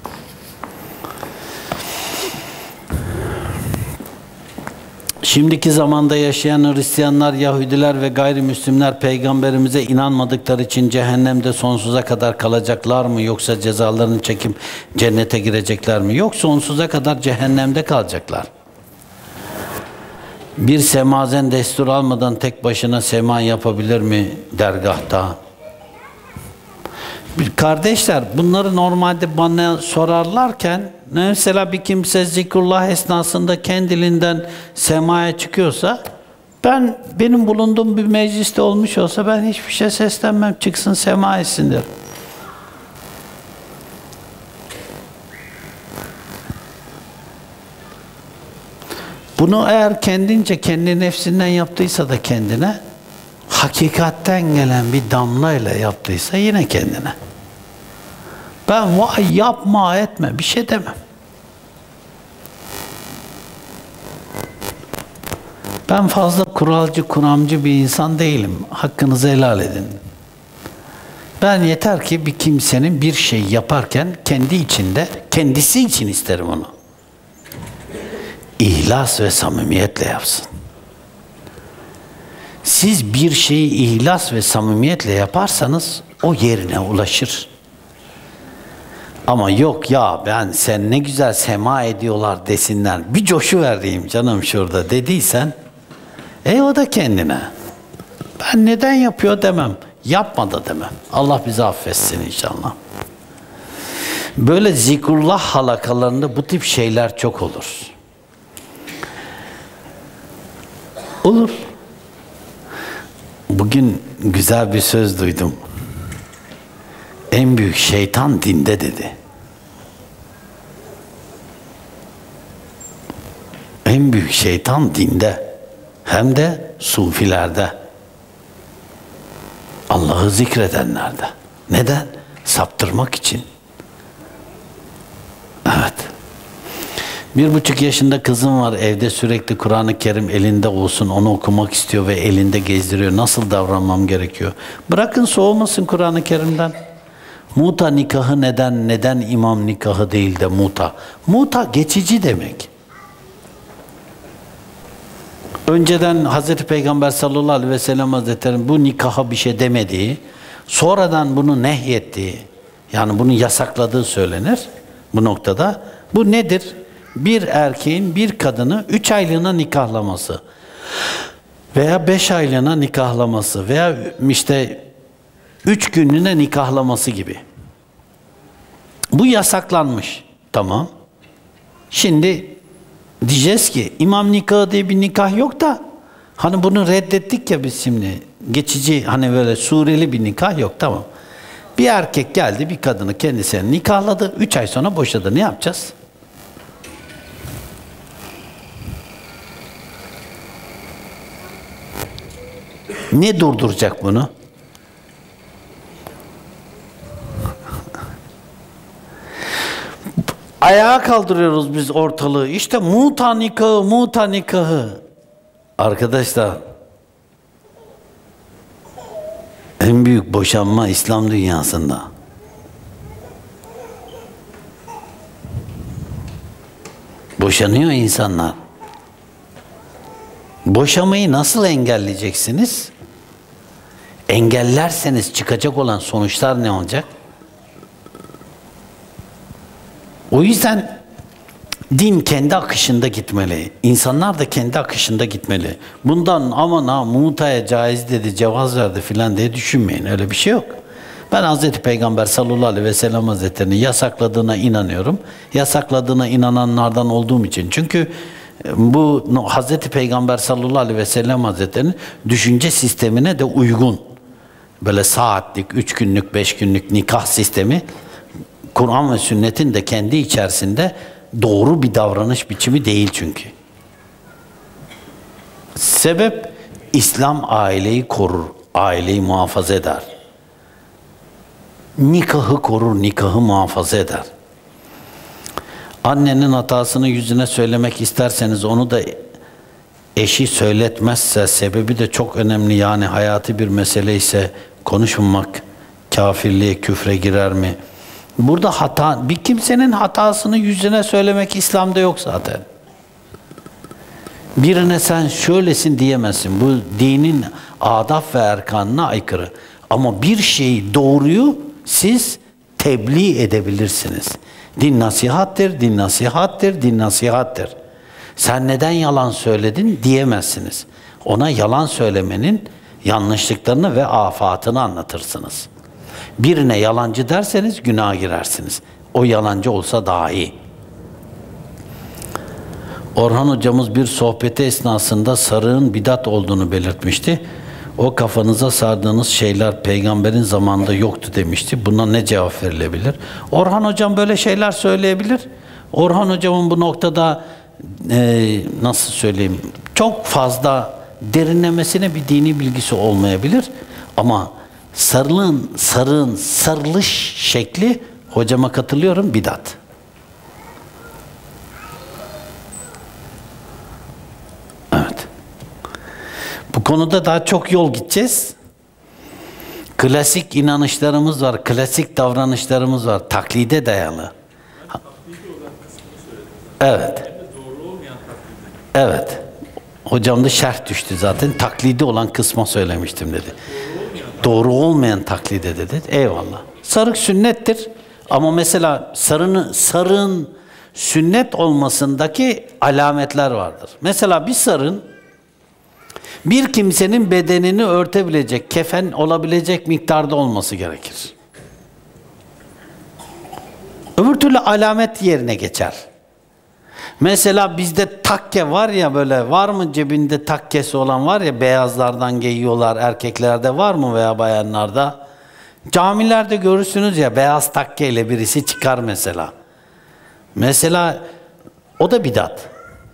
Şimdiki zamanda yaşayan Hristiyanlar, Yahudiler ve gayrimüslimler peygamberimize inanmadıkları için cehennemde sonsuza kadar kalacaklar mı? Yoksa cezalarını çekip cennete girecekler mi? Yok, sonsuza kadar cehennemde kalacaklar. Bir semazen destur almadan tek başına sema yapabilir mi dergahta? Kardeşler, bunları normalde bana sorarlarken mesela bir kimse zikrullah esnasında kendiliğinden semaya çıkıyorsa, benim bulunduğum bir mecliste olmuş olsa ben hiçbir şey seslenmem, çıksın sema etsin derim. Bunu eğer kendince, kendi nefsinden yaptıysa da kendine, hakikatten gelen bir damlayla yaptıysa yine kendine. Ben vay yapma etme bir şey demem. Ben fazla kuralcı, kuramcı bir insan değilim. Hakkınızı helal edin. Ben yeter ki bir kimsenin bir şey yaparken kendi içinde, kendisi için isterim onu. İhlas ve samimiyetle yapsın. Siz bir şeyi ihlas ve samimiyetle yaparsanız o yerine ulaşır. Ama yok ya ben sen ne güzel sema ediyorlar desinler, bir coşuvereyim canım şurada dediysen, o da kendine. Ben neden yapıyor demem, yapma da demem. Allah bizi affetsin inşallah. Böyle zikrullah halakalarında bu tip şeyler çok olur. Olur. Bugün güzel bir söz duydum. En büyük şeytan dinde dedi. En büyük şeytan dinde. Hem de sufilerde. Allah'ı zikredenlerde. Neden? Saptırmak için. Evet. 1,5 yaşında kızım var, evde sürekli Kur'an-ı Kerim elinde olsun, onu okumak istiyor ve elinde gezdiriyor. Nasıl davranmam gerekiyor? Bırakın soğumasın Kur'an-ı Kerim'den. Muta nikahı neden imam nikahı değil de muta? Muta geçici demek. Önceden Hazreti Peygamber sallallahu aleyhi ve sellem Hazretleri'nin bu nikaha bir şey demediği, sonradan bunu nehyettiği, yani bunu yasakladığı söylenir bu noktada. Bu nedir? Bir erkeğin bir kadını 3 aylığına nikahlaması veya 5 aylığına nikahlaması veya işte 3 günlüğüne nikahlaması gibi. Bu yasaklanmış. Tamam. Şimdi Diyeceğiz ki imam nikahı diye bir nikah yok da hani bunu reddettik ya biz şimdi. Geçici hani böyle sureli bir nikah yok, tamam. Bir erkek geldi bir kadını kendisine nikahladı. 3 ay sonra boşadı. Ne yapacağız? Ne durduracak bunu? Ayağa kaldırıyoruz biz ortalığı. İşte muta nikahı, muta nikahı. Arkadaşlar, en büyük boşanma İslam dünyasında. Boşanıyor insanlar. Boşamayı nasıl engelleyeceksiniz? Engellerseniz çıkacak olan sonuçlar ne olacak? O yüzden din kendi akışında gitmeli. İnsanlar da kendi akışında gitmeli. Bundan aman ha mutaya caiz dedi, cevaz verdi filan diye düşünmeyin. Öyle bir şey yok. Ben Hazreti Peygamber sallallahu aleyhi ve sellem hazretlerini yasakladığına inanıyorum. Yasakladığına inananlardan olduğum için. Çünkü bu Hazreti Peygamber sallallahu aleyhi ve sellem hazretlerinin düşünce sistemine de uygun. Böyle saatlik, 3 günlük, 5 günlük nikah sistemi Kur'an ve sünnetin de kendi içerisinde doğru bir davranış biçimi değil çünkü. Sebep, İslam aileyi korur, aileyi muhafaza eder. Nikahı korur, nikahı muhafaza eder. Annenin hatasını yüzüne söylemek isterseniz onu da eşi söyletmezse, sebebi de çok önemli, yani hayati bir mesele ise konuşmamak kafirliğe, küfre girer mi? Burada hata, bir kimsenin hatasını yüzüne söylemek İslam'da yok zaten. Birine sen şöylesin diyemezsin. Bu dinin adab ve erkanına aykırı. Ama bir şeyi, doğruyu siz tebliğ edebilirsiniz. Din nasihattir, din nasihattir, din nasihattir. Sen neden yalan söyledin diyemezsiniz. Ona yalan söylemenin yanlışlıklarını ve afatını anlatırsınız. Birine yalancı derseniz günaha girersiniz. O yalancı olsa dahi. Orhan hocamız bir sohbeti esnasında sarığın bidat olduğunu belirtmişti. O kafanıza sardığınız şeyler peygamberin zamanında yoktu demişti. Buna ne cevap verilebilir? Orhan hocam böyle şeyler söyleyebilir. Orhan hocamın bu noktada nasıl söyleyeyim, çok fazla derinlemesine bir dini bilgisi olmayabilir. Ama sarığın sarılış şekli, hocama katılıyorum, bidat. Evet. Bu konuda daha çok yol gideceğiz. Klasik inanışlarımız var, klasik davranışlarımız var, taklide dayalı. Evet. Evet. Hocam da şerh düştü zaten. Taklidi olan kısma söylemiştim dedi. Doğru olmayan taklide dedi. Eyvallah. Sarık sünnettir. Ama mesela sarığın sünnet olmasındaki alametler vardır. Mesela bir sarığın bir kimsenin bedenini örtebilecek, kefen olabilecek miktarda olması gerekir. Öbür türlü alamet yerine geçer. Mesela bizde takke var ya, böyle var mı cebinde takkesi olan, var ya, beyazlardan giyiyorlar, erkeklerde var mı veya bayanlarda? Camilerde görürsünüz ya, beyaz takkeyle birisi çıkar mesela. Mesela o da bidat.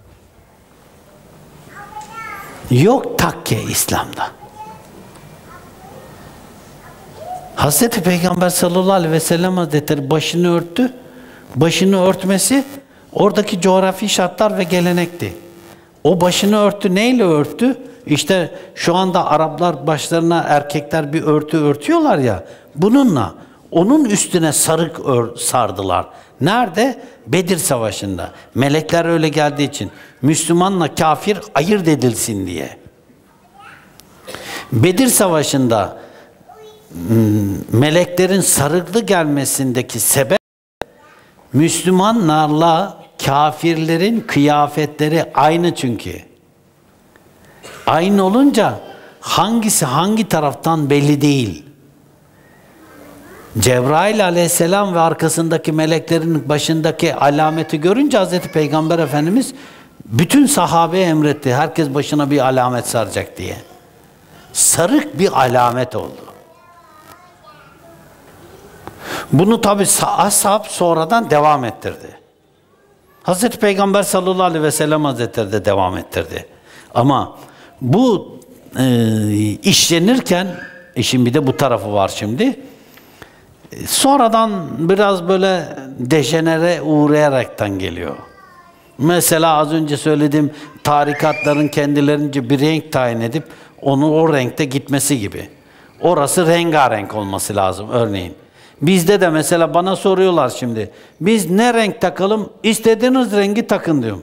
Yok takke İslam'da. Hazreti Peygamber sallallahu aleyhi ve sellem Hazretleri başını örttü. Başını örtmesi oradaki coğrafi şartlar ve gelenekti. O başını örttü. Neyle örttü? İşte şu anda Araplar başlarına, erkekler bir örtü örtüyorlar ya, bununla onun üstüne sarık sardılar. Nerede? Bedir Savaşı'nda. Melekler öyle geldiği için. Müslümanla kafir ayırt edilsin diye. Bedir Savaşı'nda meleklerin sarıklı gelmesindeki sebep, Müslümanlarla kafirlerin kıyafetleri aynı çünkü. Aynı olunca hangisi hangi taraftan belli değil. Cebrail aleyhisselam ve arkasındaki meleklerin başındaki alameti görünce Hazreti Peygamber Efendimiz Bütün sahabeye emretti. Herkes başına bir alamet saracak diye. Sarık bir alamet oldu. Bunu tabi ashab sonradan devam ettirdi. Hazreti Peygamber sallallahu aleyhi ve sellem Hazretleri de devam ettirdi. Ama bu işlenirken, işin bir de bu tarafı var şimdi. Sonradan biraz böyle dejenere uğrayaraktan geliyor. Mesela az önce söylediğim tarikatların kendilerince bir renk tayin edip onu o renkte gitmesi gibi. Orası rengarenk olması lazım örneğin. Bizde de mesela bana soruyorlar şimdi. Biz ne renk takalım? İstediğiniz rengi takın diyorum.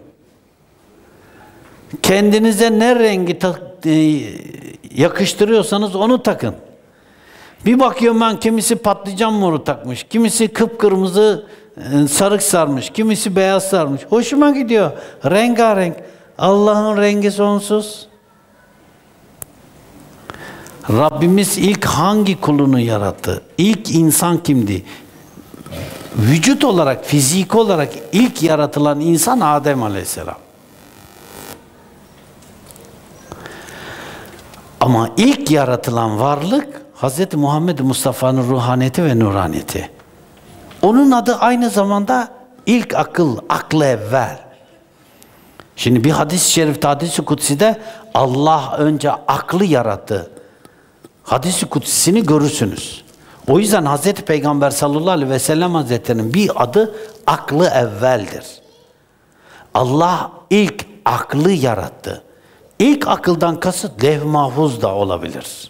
Kendinize ne rengi yakıştırıyorsanız onu takın. Bir bakıyorum ben kimisi patlıcan moru takmış, kimisi kıpkırmızı sarık sarmış, kimisi beyaz sarmış. Hoşuma gidiyor. Rengarenk. Allah'ın rengi sonsuz. Rabbimiz ilk hangi kulunu yarattı? İlk insan kimdi? Vücut olarak, fizik olarak ilk yaratılan insan Adem Aleyhisselam. Ama ilk yaratılan varlık Hz. Muhammed Mustafa'nın ruhaniyeti ve nuraniyeti. Onun adı aynı zamanda ilk akıl, aklı evvel. Şimdi bir hadis-i şerifte, hadis-i kutside Allah önce aklı yarattı. Hadis-i kutsisini görürsünüz. O yüzden Hz. Peygamber sallallahu aleyhi ve sellem Hazretleri'nin bir adı aklı evveldir. Allah ilk aklı yarattı. İlk akıldan kasıt levh-i mahfuz da olabilir.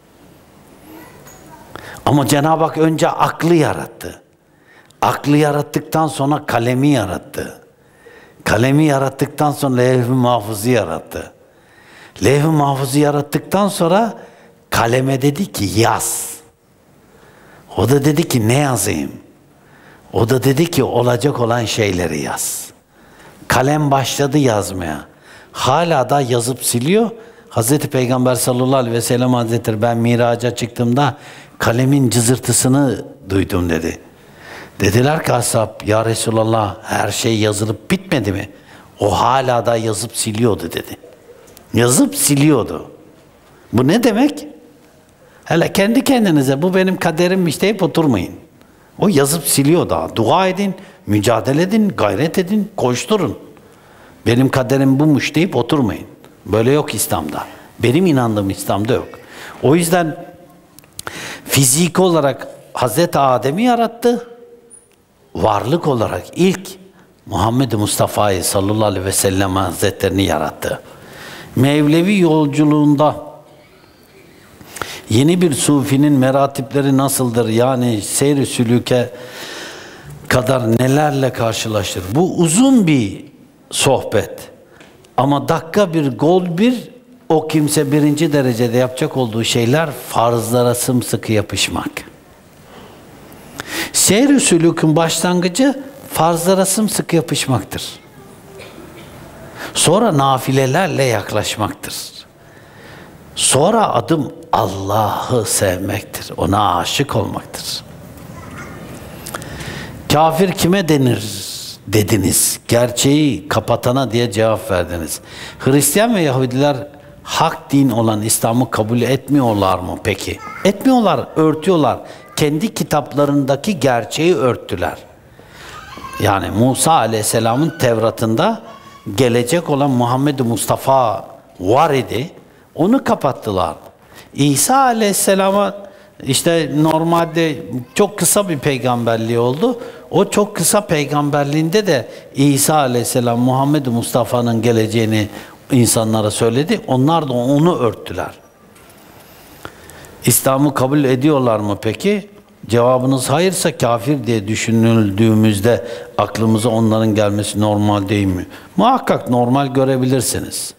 Ama Cenab-ı Hak önce aklı yarattı. Aklı yarattıktan sonra kalemi yarattı. Kalemi yarattıktan sonra levh-i mahfuzu yarattı. Levh-i mahfuzu yarattıktan sonra kaleme dedi ki yaz. O da dedi ki ne yazayım? O da dedi ki olacak olan şeyleri yaz. Kalem başladı yazmaya. Hala da yazıp siliyor. Hazreti Peygamber sallallahu aleyhi ve sellem Hazretleri ben miraca çıktığımda kalemin cızırtısını duydum dedi. Dediler ki ashab ya Resulallah her şey yazılıp bitmedi mi? O hala da yazıp siliyordu dedi. Yazıp siliyordu. Bu ne demek? Hele kendi kendinize bu benim kaderimmiş deyip oturmayın. O yazıp siliyor daha. Dua edin, mücadele edin, gayret edin, koşturun. Benim kaderim buymuş deyip oturmayın. Böyle yok İslam'da. Benim inandığım İslam'da yok. O yüzden fizik olarak Hazreti Adem'i yarattı. Varlık olarak ilk Muhammed Mustafa'yı sallallahu aleyhi ve sellem Hazretlerini yarattı. Mevlevi yolculuğunda yeni bir sufinin meratipleri nasıldır? Yani seyr-i sülüke kadar nelerle karşılaşır? Bu uzun bir sohbet. Ama dakika bir, gol bir, o kimse birinci derecede yapacak olduğu şeyler farzlara sımsıkı yapışmak. Seyr-i sülükün başlangıcı farzlara sımsıkı yapışmaktır. Sonra nafilelerle yaklaşmaktır. Sonra adım Allah'ı sevmektir. Ona aşık olmaktır. Kafir kime denir dediniz. Gerçeği kapatana diye cevap verdiniz. Hristiyan ve Yahudiler hak din olan İslam'ı kabul etmiyorlar mı peki? Etmiyorlar, örtüyorlar. Kendi kitaplarındaki gerçeği örttüler. Yani Musa Aleyhisselam'ın Tevrat'ında gelecek olan Muhammed Mustafa var idi. Onu kapattılar. İsa Aleyhisselam'a işte normalde çok kısa bir peygamberliği oldu. O çok kısa peygamberliğinde de İsa Aleyhisselam Muhammed Mustafa'nın geleceğini insanlara söyledi. Onlar da onu örttüler. İslam'ı kabul ediyorlar mı peki? Cevabınız hayırsa kafir diye düşünüldüğümüzde aklımıza onların gelmesi normal değil mi? Muhakkak normal görebilirsiniz.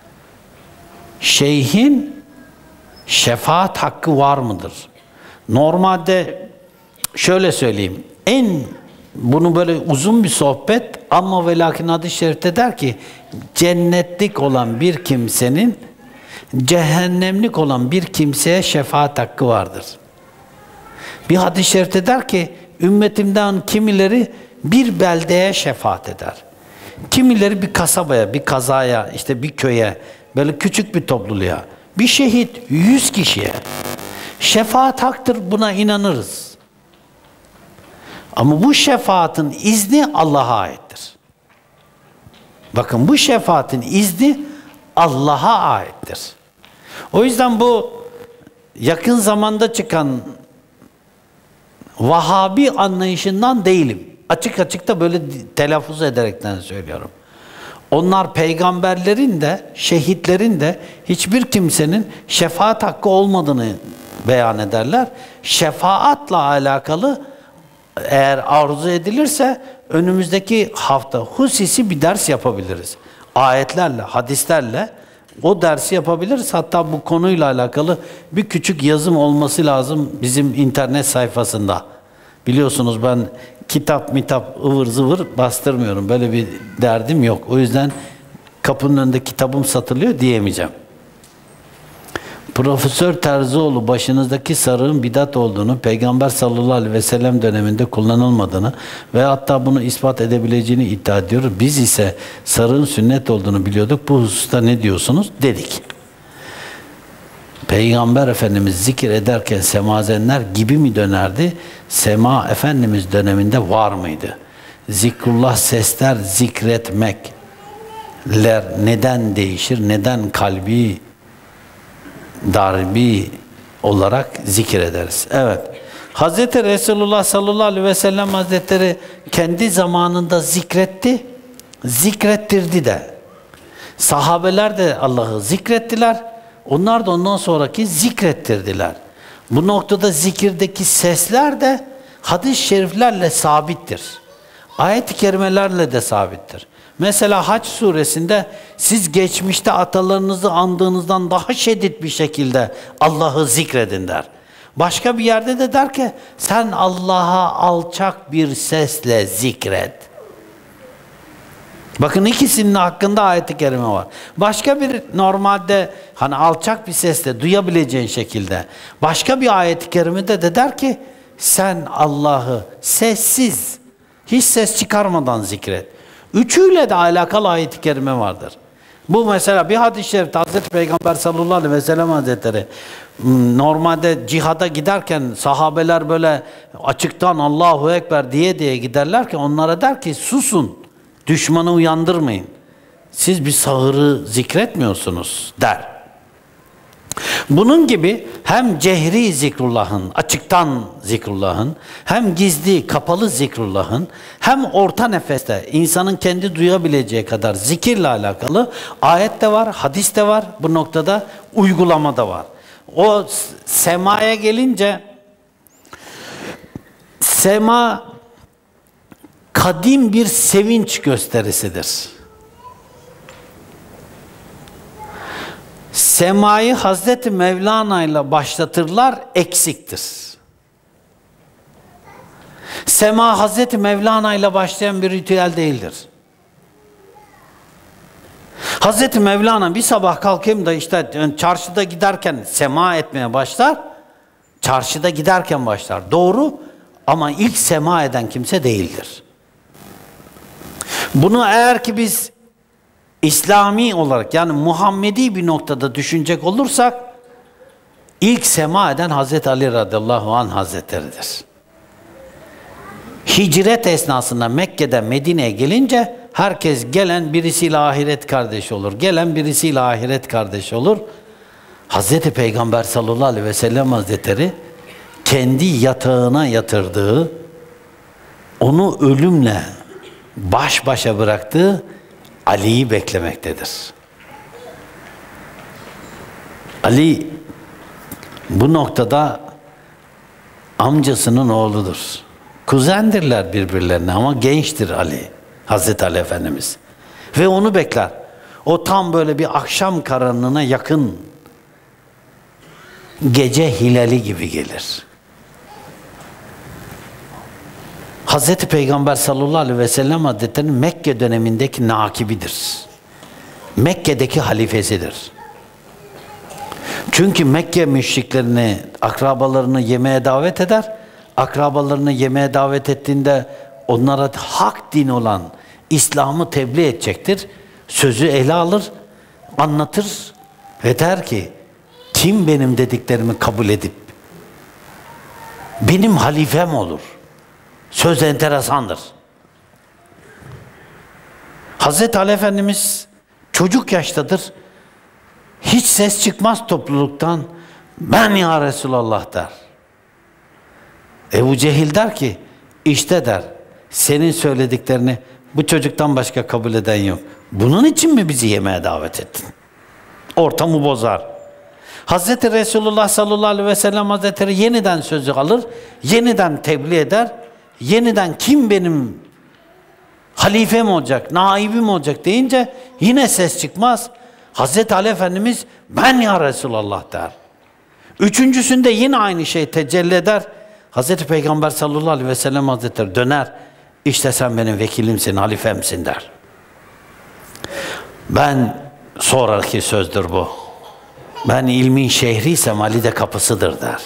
Şeyhin şefaat hakkı var mıdır? Normalde şöyle söyleyeyim. Bunu böyle uzun bir sohbet ama ve lakin hadis-i şerifte der ki cennetlik olan bir kimsenin cehennemlik olan bir kimseye şefaat hakkı vardır. Bir hadis-i şerifte der ki ümmetimden kimileri bir beldeye şefaat eder. Kimileri bir kasabaya, bir kazaya, işte bir köye, böyle küçük bir topluluğa, bir şehit 100 kişiye şefaat haktır, buna inanırız. Ama bu şefaatin izni Allah'a aittir. Bakın, bu şefaatin izni Allah'a aittir. O yüzden bu yakın zamanda çıkan Vahabi anlayışından değilim. Açık açık da böyle telaffuz ederekten söylüyorum. Onlar peygamberlerin de, şehitlerin de hiçbir kimsenin şefaat hakkı olmadığını beyan ederler. Şefaatla alakalı eğer arzu edilirse önümüzdeki hafta hususi bir ders yapabiliriz. Ayetlerle, hadislerle o dersi yapabiliriz. Hatta bu konuyla alakalı bir küçük yazım olması lazım bizim internet sayfasında. Biliyorsunuz ben kitap ıvır zıvır bastırmıyorum. Böyle bir derdim yok. O yüzden kapının önünde kitabım satılıyor diyemeyeceğim. Profesör Terzioğlu başınızdaki sarığın bidat olduğunu, Peygamber sallallahu aleyhi ve sellem döneminde kullanılmadığını ve hatta bunu ispat edebileceğini iddia ediyor. Biz ise sarığın sünnet olduğunu biliyorduk. Bu hususta ne diyorsunuz? Dedik. Peygamber Efendimiz zikir ederken semazenler gibi mi dönerdi? Sema Efendimiz döneminde var mıydı? Zikrullah, sesler, zikretmekler neden değişir? Neden kalbi darbi olarak zikir ederiz? Evet. Hazreti Resulullah sallallahu aleyhi ve sellem Hazretleri kendi zamanında zikretti, zikrettirdi de. Sahabeler de Allah'ı zikrettiler. Onlar da ondan sonraki zikrettirdiler. Bu noktada zikirdeki sesler de hadis-i şeriflerle sabittir. Ayet-i kerimelerle de sabittir. Mesela Hac suresinde siz geçmişte atalarınızı andığınızdan daha şiddet bir şekilde Allah'ı zikredin der. Başka bir yerde de der ki sen Allah'a alçak bir sesle zikret. Bakın, ikisinin hakkında ayet-i kerime var. Başka bir normalde hani alçak bir sesle duyabileceğin şekilde başka bir ayet-i kerimede de der ki sen Allah'ı sessiz, hiç ses çıkarmadan zikret. Üçüyle de alakalı ayet-i kerime vardır. Bu mesela bir hadis-i şerifte Hazreti Peygamber sallallahu aleyhi ve sellem Hazretleri normalde cihada giderken sahabeler böyle açıktan Allahu Ekber diye giderler ki onlara der ki susun, düşmanı uyandırmayın. Siz bir sahırı zikretmiyorsunuz der. Bunun gibi hem cehri zikrullahın, açıktan zikrullahın, hem gizli, kapalı zikrullahın, hem orta nefeste insanın kendi duyabileceği kadar zikirle alakalı ayet de var, hadis de var. Bu noktada uygulama da var. O semaya gelince, sema kadim bir sevinç gösterisidir. Semayı Hazreti Mevlana ile başlatırlar, eksiktir. Sema Hazreti Mevlana ile başlayan bir ritüel değildir. Hazreti Mevlana bir sabah kalkayım da işte çarşıda giderken sema etmeye başlar. Çarşıda giderken başlar. Doğru, ama ilk sema eden kimse değildir. Bunu eğer ki biz İslami olarak, yani Muhammedi bir noktada düşünecek olursak ilk sema eden Hazreti Ali radıyallahu anh Hazretleridir. Hicret esnasında Mekke'den Medine'ye gelince herkes gelen birisiyle ahiret kardeşi olur. Gelen birisiyle ahiret kardeşi olur. Hazreti Peygamber sallallahu aleyhi ve sellem Hazretleri kendi yatağına yatırdığı, onu ölümle baş başa bıraktığı Ali'yi beklemektedir. Ali bu noktada amcasının oğludur. Kuzendirler birbirlerine ama gençtir Ali, Hazreti Ali Efendimiz. Ve onu bekler. O tam böyle bir akşam karanlığına yakın gece hilali gibi gelir. Hazreti Peygamber sallallahu aleyhi ve sellem Hazretleri'nin Mekke dönemindeki nakibidir. Mekke'deki halifesidir. Çünkü Mekke müşriklerini, akrabalarını yemeğe davet eder. Akrabalarını yemeğe davet ettiğinde onlara hak din olan İslam'ı tebliğ edecektir. Sözü ele alır, anlatır ve der ki kim benim dediklerimi kabul edip benim halifem olur. Söz enteresandır. Hazreti Ali Efendimiz çocuk yaştadır. Hiç ses çıkmaz topluluktan. Ben ya Resulallah der. Ebu Cehil der ki işte der senin söylediklerini bu çocuktan başka kabul eden yok. Bunun için mi bizi yemeğe davet ettin? Ortamı bozar. Hazreti Resulullah sallallahu aleyhi ve sellem Hazretleri yeniden sözü alır, yeniden tebliğ eder, yeniden kim benim halifem olacak, naibim olacak deyince yine ses çıkmaz. Hazreti Ali Efendimiz ben ya Resulallah der. Üçüncüsünde yine aynı şey tecelli eder. Hazreti Peygamber sallallahu aleyhi ve sellem Hazretleri döner. İşte sen benim vekilimsin, halifemsin der. Ben sonraki sözdür bu. Ben ilmin şehriysem Ali de kapısıdır der.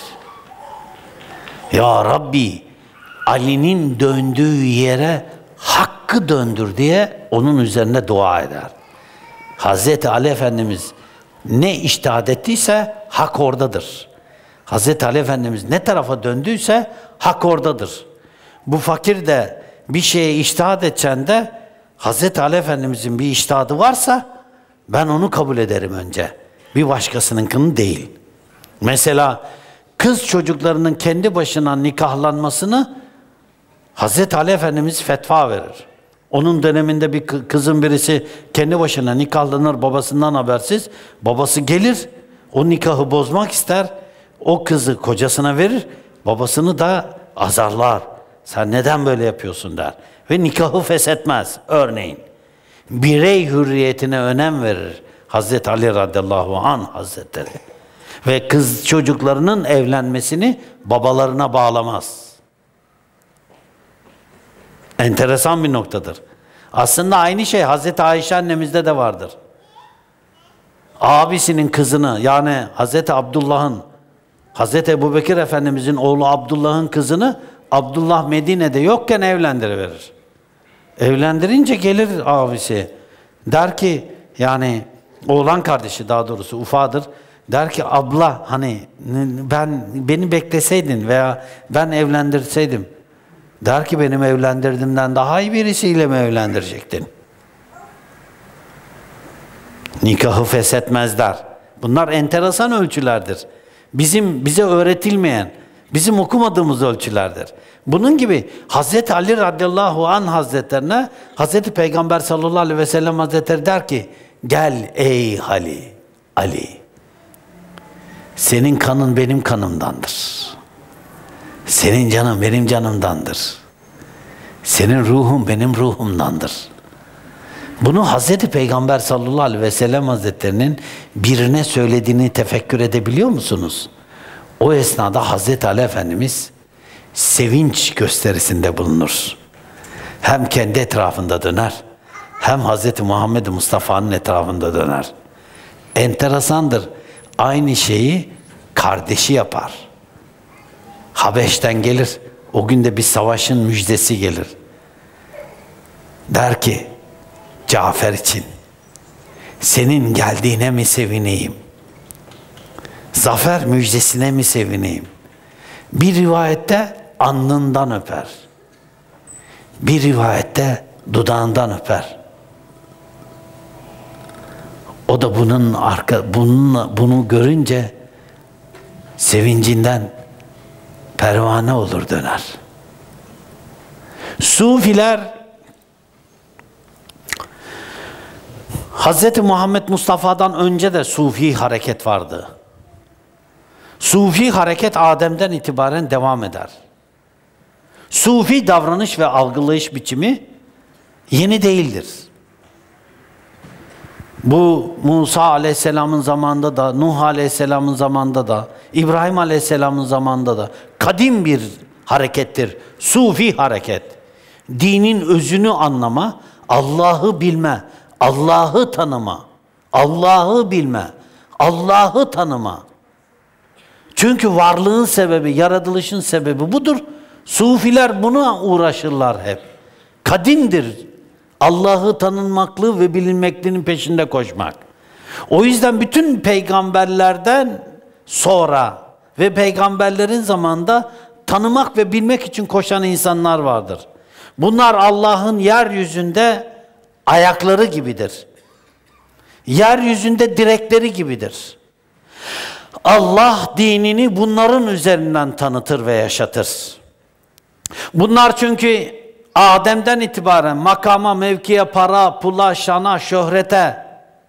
Ya Rabbi Ali'nin döndüğü yere hakkı döndür diye onun üzerine dua eder. Hazreti Ali Efendimiz ne içtihat ettiyse hak oradadır. Hazreti Ali Efendimiz ne tarafa döndüyse hak oradadır. Bu fakir de bir şeye içtihat edeceğinde de Hazreti Ali Efendimizin bir içtihadı varsa ben onu kabul ederim önce. Bir başkasınınkini değil. Mesela kız çocuklarının kendi başına nikahlanmasını Hazreti Ali Efendimiz fetva verir. Onun döneminde bir kızın birisi kendi başına nikahlanır babasından habersiz. Babası gelir, o nikahı bozmak ister. O kızı kocasına verir, babasını da azarlar. Sen neden böyle yapıyorsun der. Ve nikahı feshetmez örneğin. Birey hürriyetine önem verir Hazreti Ali radıyallahu anh hazretleri. Ve kız çocuklarının evlenmesini babalarına bağlamaz. Enteresan bir noktadır. Aslında aynı şey Hazreti Ayşe annemizde de vardır. Abisinin kızını yani Hazreti Abdullah'ın, Hazreti Ebubekir Efendimizin oğlu Abdullah'ın kızını Abdullah Medine'de yokken evlendiriverir. Evlendirince gelir abisi. Der ki yani oğlan kardeşi daha doğrusu ufadır. Der ki abla hani beni bekleseydin veya ben evlendirseydim. Der ki benim evlendirdiğimden daha iyi birisiyle mi evlendirecektin? Nikahı feshetmezler. Bunlar enteresan ölçülerdir. Bize öğretilmeyen, bizim okumadığımız ölçülerdir. Bunun gibi Hazreti Ali radıyallahu anh hazretlerine Hazreti Peygamber sallallahu aleyhi ve sellem hazretleri der ki gel ey Ali. Senin kanın benim kanımdandır. Senin canın benim canımdandır. Senin ruhun benim ruhumdandır. Bunu Hazreti Peygamber sallallahu aleyhi ve sellem hazretlerinin birine söylediğini tefekkür edebiliyor musunuz? O esnada Hazreti Ali Efendimiz sevinç gösterisinde bulunur. Hem kendi etrafında döner, hem Hazreti Muhammed Mustafa'nın etrafında döner. Enteresandır. Aynı şeyi kardeşi yapar. Habeş'ten gelir. O günde bir savaşın müjdesi gelir. Der ki Cafer için senin geldiğine mi sevineyim? Zafer müjdesine mi sevineyim? Bir rivayette alnından öper. Bir rivayette dudağından öper. O da bunu görünce sevincinden pervane olur döner. Sufiler Hz. Muhammed Mustafa'dan önce de Sufi hareket vardı. Sufi hareket Adem'den itibaren devam eder. Sufi davranış ve algılayış biçimi yeni değildir. Bu Musa Aleyhisselam'ın zamanında da, Nuh Aleyhisselam'ın zamanında da, İbrahim Aleyhisselam'ın zamanında da kadim bir harekettir. Sufi hareket. Dinin özünü anlama, Allah'ı bilme, Allah'ı tanıma, Allah'ı bilme, Allah'ı tanıma. Çünkü varlığın sebebi, yaratılışın sebebi budur. Sufiler buna uğraşırlar hep. Kadimdir Allah'ı tanınmaklı ve bilinmeklinin peşinde koşmak. O yüzden bütün peygamberlerden sonra ve peygamberlerin zamanında tanımak ve bilmek için koşan insanlar vardır. Bunlar Allah'ın yeryüzünde ayakları gibidir. Yeryüzünde direkleri gibidir. Allah dinini bunların üzerinden tanıtır ve yaşatır. Bunlar çünkü Adem'den itibaren makama, mevkiye, para, pula, şana, şöhrete,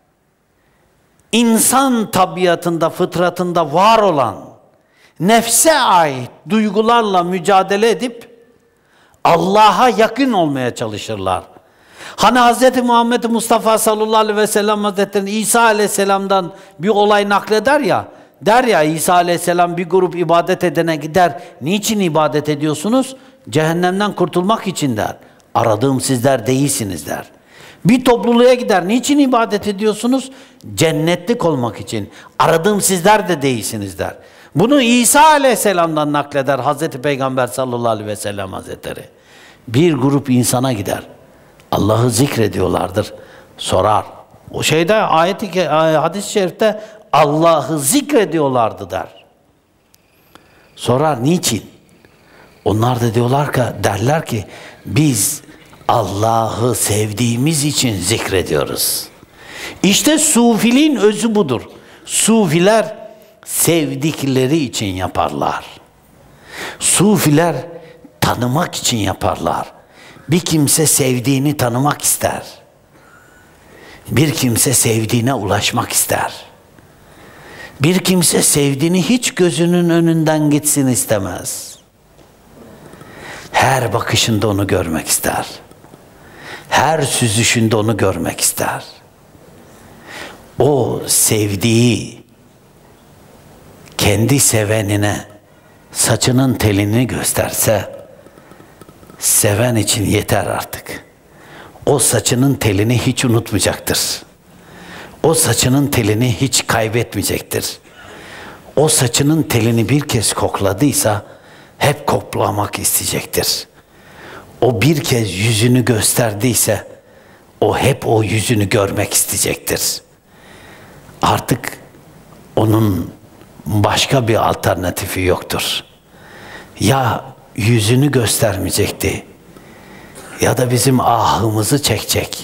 insan tabiatında, fıtratında var olan nefse ait duygularla mücadele edip Allah'a yakın olmaya çalışırlar. Hani Hz. Muhammed Mustafa sallallahu aleyhi ve sellem Hazretleri İsa aleyhisselamdan bir olay nakleder ya, der ya İsa aleyhisselam bir grup ibadet edene gider. Niçin ibadet ediyorsunuz? Cehennemden kurtulmak için der. Aradığım sizler değilsiniz der. Bir topluluğa gider. Niçin ibadet ediyorsunuz? Cennetlik olmak için. Aradığım sizler de değilsiniz der. Bunu İsa aleyhisselamdan nakleder Hazreti Peygamber sallallahu aleyhi ve sellem Hazretleri. Bir grup insana gider. Allah'ı zikrediyorlardır. Sorar. O şeyde hadis-i şerifte Allah'ı zikrediyorlardı der. Sorar niçin? Onlar da derler ki biz Allah'ı sevdiğimiz için zikrediyoruz. İşte sufiliğin özü budur. Sufiler sevdikleri için yaparlar. Sufiler tanımak için yaparlar. Bir kimse sevdiğini tanımak ister. Bir kimse sevdiğine ulaşmak ister. Bir kimse sevdiğini hiç gözünün önünden gitsin istemez. Her bakışında onu görmek ister. Her süzüşünde onu görmek ister. O sevdiği kendi sevenine saçının telini gösterse seven için yeter artık. O saçının telini hiç unutmayacaktır. O saçının telini hiç kaybetmeyecektir. O saçının telini bir kez kokladıysa hep koklamak isteyecektir. O bir kez yüzünü gösterdiyse o hep o yüzünü görmek isteyecektir. Artık onun başka bir alternatifi yoktur. Ya yüzünü göstermeyecekti ya da bizim ahımızı çekecek.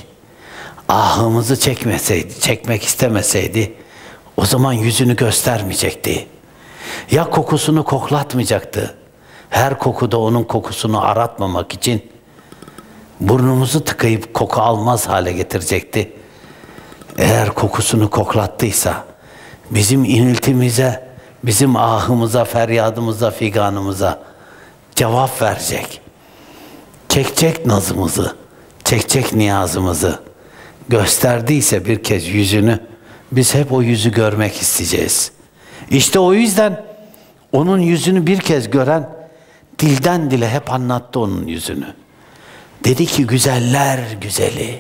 Ahımızı çekmek istemeseydi o zaman yüzünü göstermeyecekti. Ya kokusunu koklatmayacaktı. Her kokuda onun kokusunu aratmamak için burnumuzu tıkayıp koku almaz hale getirecekti. Eğer kokusunu koklattıysa bizim iniltimize, bizim ahımıza, feryadımıza, figanımıza cevap verecek. Çekecek nazımızı, çekecek niyazımızı. Gösterdiyse bir kez yüzünü, biz hep o yüzü görmek isteyeceğiz. İşte o yüzden onun yüzünü bir kez gören dilden dile hep anlattı onun yüzünü. Dedi ki güzeller güzeli,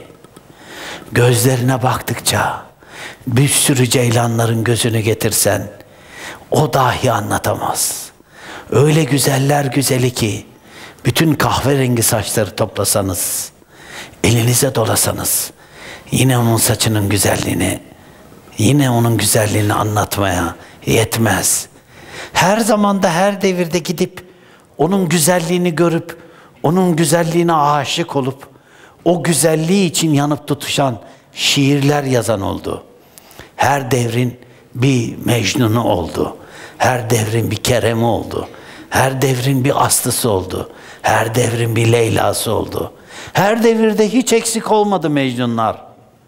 gözlerine baktıkça bir sürü ceylanların gözünü getirsen o dahi anlatamaz. Öyle güzeller güzeli ki bütün kahverengi saçları toplasanız, elinize dolasanız yine onun saçının güzelliğini, yine onun güzelliğini anlatmaya yetmez. Her zamanda, her devirde gidip onun güzelliğini görüp, onun güzelliğine aşık olup, o güzelliği için yanıp tutuşan şiirler yazan oldu. Her devrin bir Mecnun'u oldu. Her devrin bir Kerem'i oldu. Her devrin bir Aslı'sı oldu. Her devrin bir Leyla'sı oldu. Her devirde hiç eksik olmadı Mecnunlar.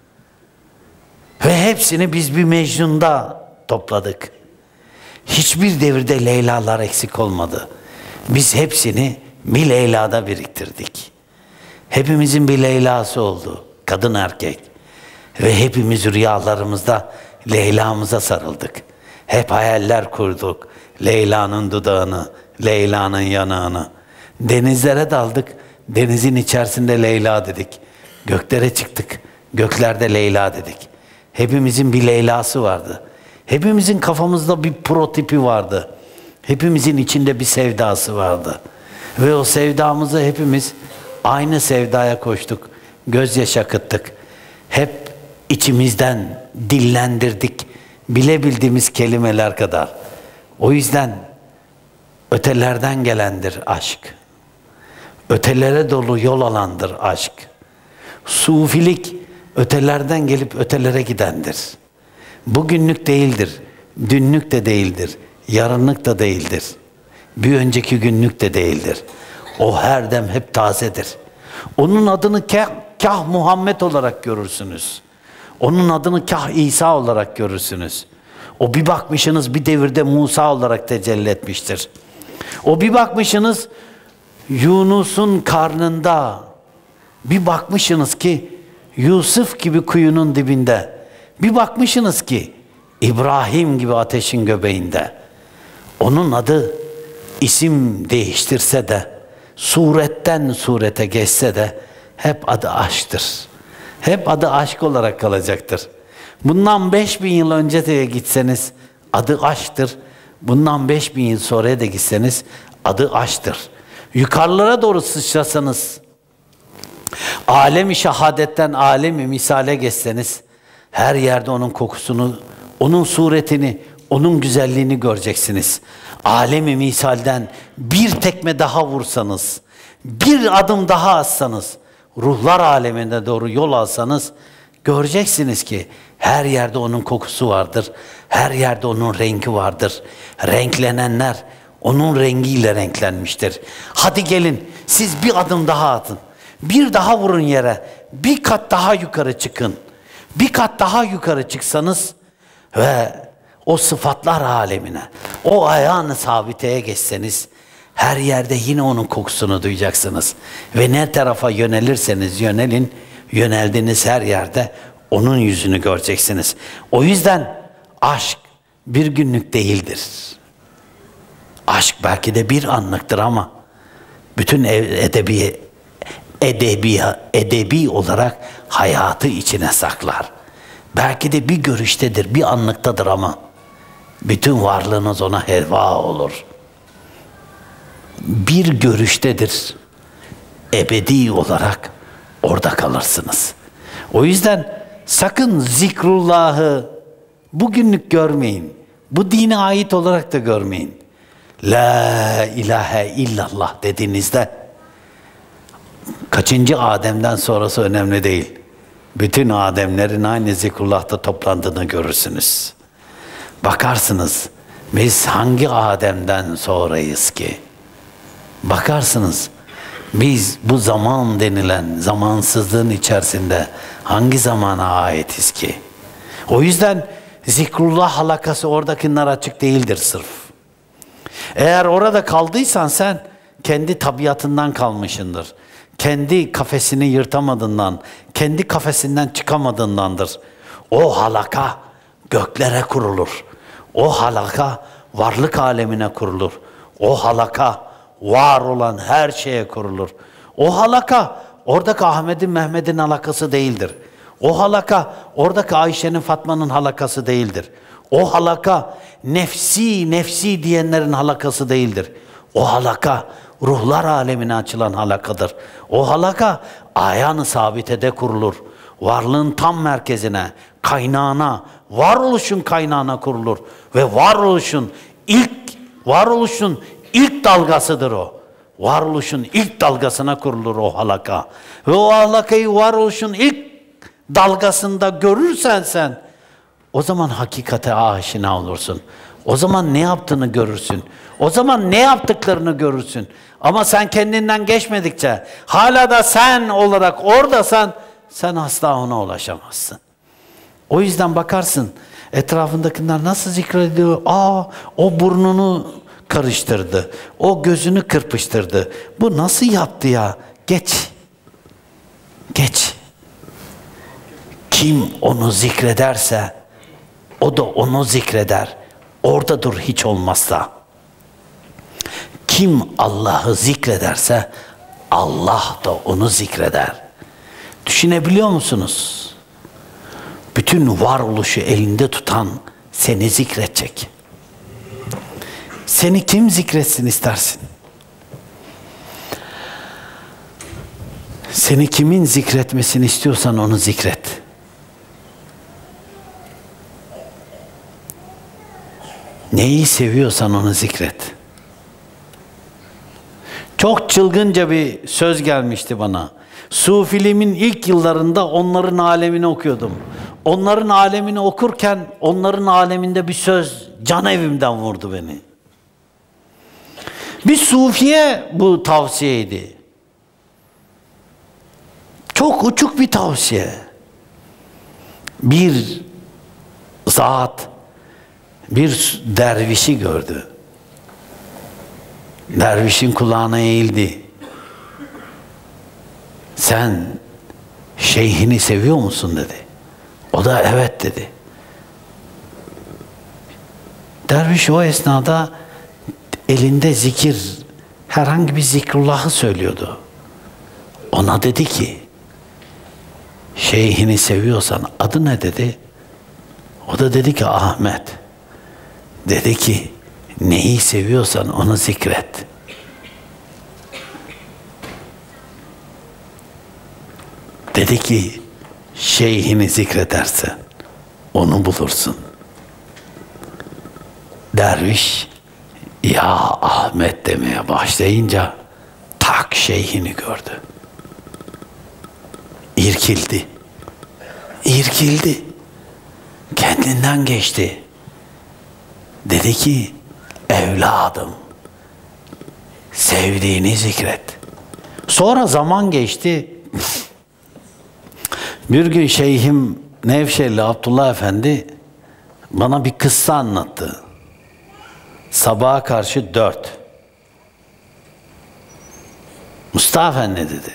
Ve hepsini biz bir Mecnun'da topladık. Hiçbir devirde Leyla'lar eksik olmadı. Biz hepsini bir Leyla'da biriktirdik. Hepimizin bir Leyla'sı oldu. Kadın erkek. Ve hepimiz rüyalarımızda Leyla'mıza sarıldık. Hep hayaller kurduk. Leyla'nın dudağını, Leyla'nın yanağını. Denizlere daldık. Denizin içerisinde Leyla dedik. Göklere çıktık. Göklerde Leyla dedik. Hepimizin bir Leyla'sı vardı. Hepimizin kafamızda bir protipi vardı. Hepimizin içinde bir sevdası vardı. Ve o sevdamızı hepimiz aynı sevdaya koştuk. gözyaşı akıttık. Hep içimizden dillendirdik. Bilebildiğimiz kelimeler kadar. O yüzden ötelerden gelendir aşk. Ötelere dolu yol alandır aşk. Sufilik ötelerden gelip ötelere gidendir. Bugünlük değildir, dünlük de değildir, yarınlık da değildir. Bir önceki günlük de değildir. O her dem hep tazedir. Onun adını kah Muhammed olarak görürsünüz. Onun adını kah İsa olarak görürsünüz. O bir bakmışsınız bir devirde Musa olarak tecelli etmiştir. O bir bakmışsınız Yunus'un karnında, bir bakmışsınız ki Yusuf gibi kuyunun dibinde, bir bakmışsınız ki İbrahim gibi ateşin göbeğinde. Onun adı isim değiştirse de, suretten surete geçse de hep adı aşktır. Hep adı aşk olarak kalacaktır. Bundan 5000 yıl önce de gitseniz adı aşktır. Bundan 5000 yıl sonraya da gitseniz adı aşktır. Yukarılara doğru sıçrasanız, alem-i şehadetten alem-i misale geçseniz, her yerde onun kokusunu, onun suretini, onun güzelliğini göreceksiniz. Alem-i misalden bir tekme daha vursanız, bir adım daha atsanız, ruhlar alemine doğru yol alsanız, göreceksiniz ki her yerde onun kokusu vardır. Her yerde onun rengi vardır. Renklenenler onun rengiyle renklenmiştir. Hadi gelin siz bir adım daha atın. Bir daha vurun yere. Bir kat daha yukarı çıkın. Bir kat daha yukarı çıksanız ve o sıfatlar alemine, o ayağını sabiteye geçseniz, her yerde yine onun kokusunu duyacaksınız. Ve ne tarafa yönelirseniz yönelin, yöneldiğiniz her yerde onun yüzünü göreceksiniz. O yüzden aşk bir günlük değildir. Aşk belki de bir anlıktır ama bütün edebi olarak hayatı içine saklar. Belki de bir görüştedir, bir anlıktadır ama bütün varlığınız ona heva olur. Bir görüştedir, ebedi olarak orada kalırsınız. O yüzden sakın zikrullahı bugünlük görmeyin. Bu dine ait olarak da görmeyin. La ilahe illallah dediğinizde kaçıncı Adem'den sonrası önemli değil. Bütün Ademlerin aynı zikrullah'ta toplandığını görürsünüz. Bakarsınız biz hangi Adem'den sonrayız ki? Bakarsınız biz bu zaman denilen zamansızlığın içerisinde hangi zamana aitiz ki? O yüzden zikrullah halakası oradakiler açık değildir sırf. Eğer orada kaldıysan sen kendi tabiatından kalmışındır. Kendi kafesini yırtamadığından, kendi kafesinden çıkamadığındandır. O halaka göklere kurulur. O halaka varlık alemine kurulur. O halaka var olan her şeye kurulur. O halaka oradaki Ahmet'in Mehmet'in halakası değildir. O halaka oradaki Ayşe'nin Fatma'nın halakası değildir. O halaka nefsi nefsi diyenlerin halakası değildir. O halaka ruhlar alemine açılan halakadır. O halaka ayağını sabitede kurulur. Varlığın tam merkezine, kaynağına, varoluşun kaynağına kurulur. Ve varoluşun ilk dalgasıdır o. Varoluşun ilk dalgasına kurulur o halaka. Ve o halakayı varoluşun ilk dalgasında görürsen sen, o zaman hakikate aşina olursun. O zaman ne yaptığını görürsün. O zaman ne yaptıklarını görürsün. Ama sen kendinden geçmedikçe, hala da sen olarak oradasan, sen asla ona ulaşamazsın. O yüzden bakarsın, etrafındakiler nasıl zikrediyor? O burnunu karıştırdı. O gözünü kırpıştırdı. Bu nasıl yaptı ya? Geç. Geç. Kim onu zikrederse, o da onu zikreder. Orada dur hiç olmazsa. Kim Allah'ı zikrederse, Allah da onu zikreder. Düşünebiliyor musunuz? Bütün varoluşu elinde tutan seni zikredecek. Seni kim zikretsin istersin? Seni kimin zikretmesini istiyorsan onu zikret. Neyi seviyorsan onu zikret. Çok çılgınca bir söz gelmişti bana. Sufiliğimin ilk yıllarında onların alemini okuyordum. Onların alemini okurken onların aleminde bir söz can evimden vurdu beni. Bir sufiye bu tavsiyeydi. Çok uçuk bir tavsiye. Bir zat bir dervişi gördü. Dervişin kulağına eğildi. Sen şeyhini seviyor musun dedi. O da evet dedi. Derviş o esnada elinde zikir, herhangi bir zikrullahı söylüyordu. Ona dedi ki, şeyhini seviyorsan adı ne dedi. O da dedi ki Ahmet. Dedi ki neyi seviyorsan onu zikret. Dedi ki şeyhini zikredersen onu bulursun. Derviş ya Ahmet demeye başlayınca tak şeyhini gördü. İrkildi. İrkildi. Kendinden geçti. Dedi ki evladım sevdiğini zikret. Sonra zaman geçti. Bir gün şeyhim Nevşehirli Abdullah Efendi bana bir kıssa anlattı. Sabaha karşı 4. Mustafa Efendi dedi.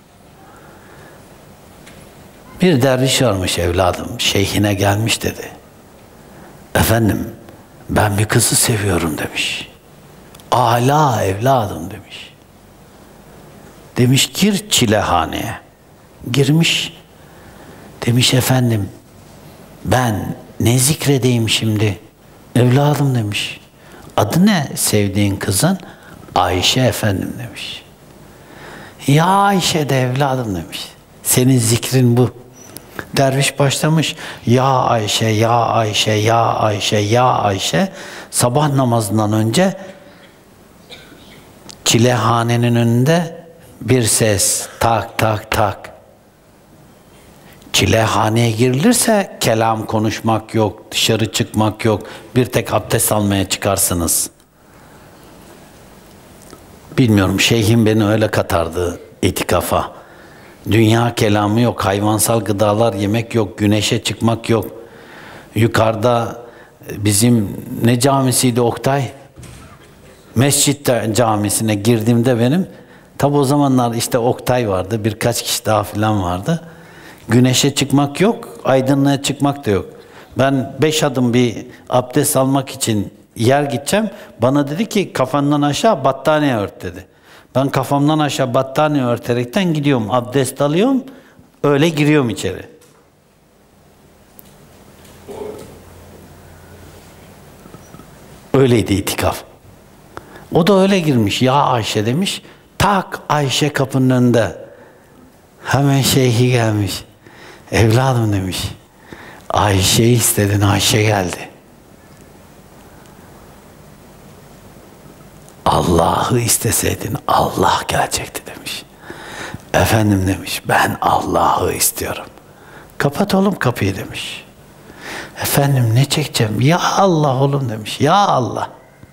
Bir derviş varmış evladım, şeyhine gelmiş dedi. Efendim, ben bir kızı seviyorum demiş. Âlâ evladım demiş. Demiş gir çilehaneye. Girmiş. Demiş efendim, ben ne zikredeyim şimdi? Evladım demiş. Adı ne sevdiğin kızın? Ayşe efendim demiş. Ya Ayşe de evladım demiş. Senin zikrin bu. Derviş başlamış. Ya Ayşe, ya Ayşe, ya Ayşe, ya Ayşe. Sabah namazından önce çilehanenin önünde bir ses. Tak tak tak. Çilehaneye girilirse kelam konuşmak yok, dışarı çıkmak yok. Bir tek abdest almaya çıkarsınız. Bilmiyorum, şeyhim beni öyle katardı itikafa. Dünya kelamı yok, hayvansal gıdalar yemek yok, güneşe çıkmak yok. Yukarıda bizim ne camisiydi Oktay? Mescit camisine girdiğimde benim, tabi o zamanlar işte Oktay vardı, birkaç kişi daha filan vardı. Güneşe çıkmak yok, aydınlığa çıkmak da yok. Ben 5 adım bir abdest almak için yer gideceğim. Bana dedi ki kafandan aşağı battaniye ört dedi. Ben kafamdan aşağı battaniye örterekten gidiyorum. Abdest alıyorum. Öyle giriyorum içeri. Öyleydi itikaf. O da öyle girmiş. Ya Ayşe demiş. Tak Ayşe kapının önünde. Hemen şeyhi gelmiş. Evladım demiş. Ayşe'yi istedin, Ayşe geldi. Allah'ı isteseydin Allah gelecekti demiş. Efendim demiş, ben Allah'ı istiyorum. Kapat oğlum kapıyı demiş. Efendim ne çekeceğim? Ya Allah oğlum demiş. Ya Allah.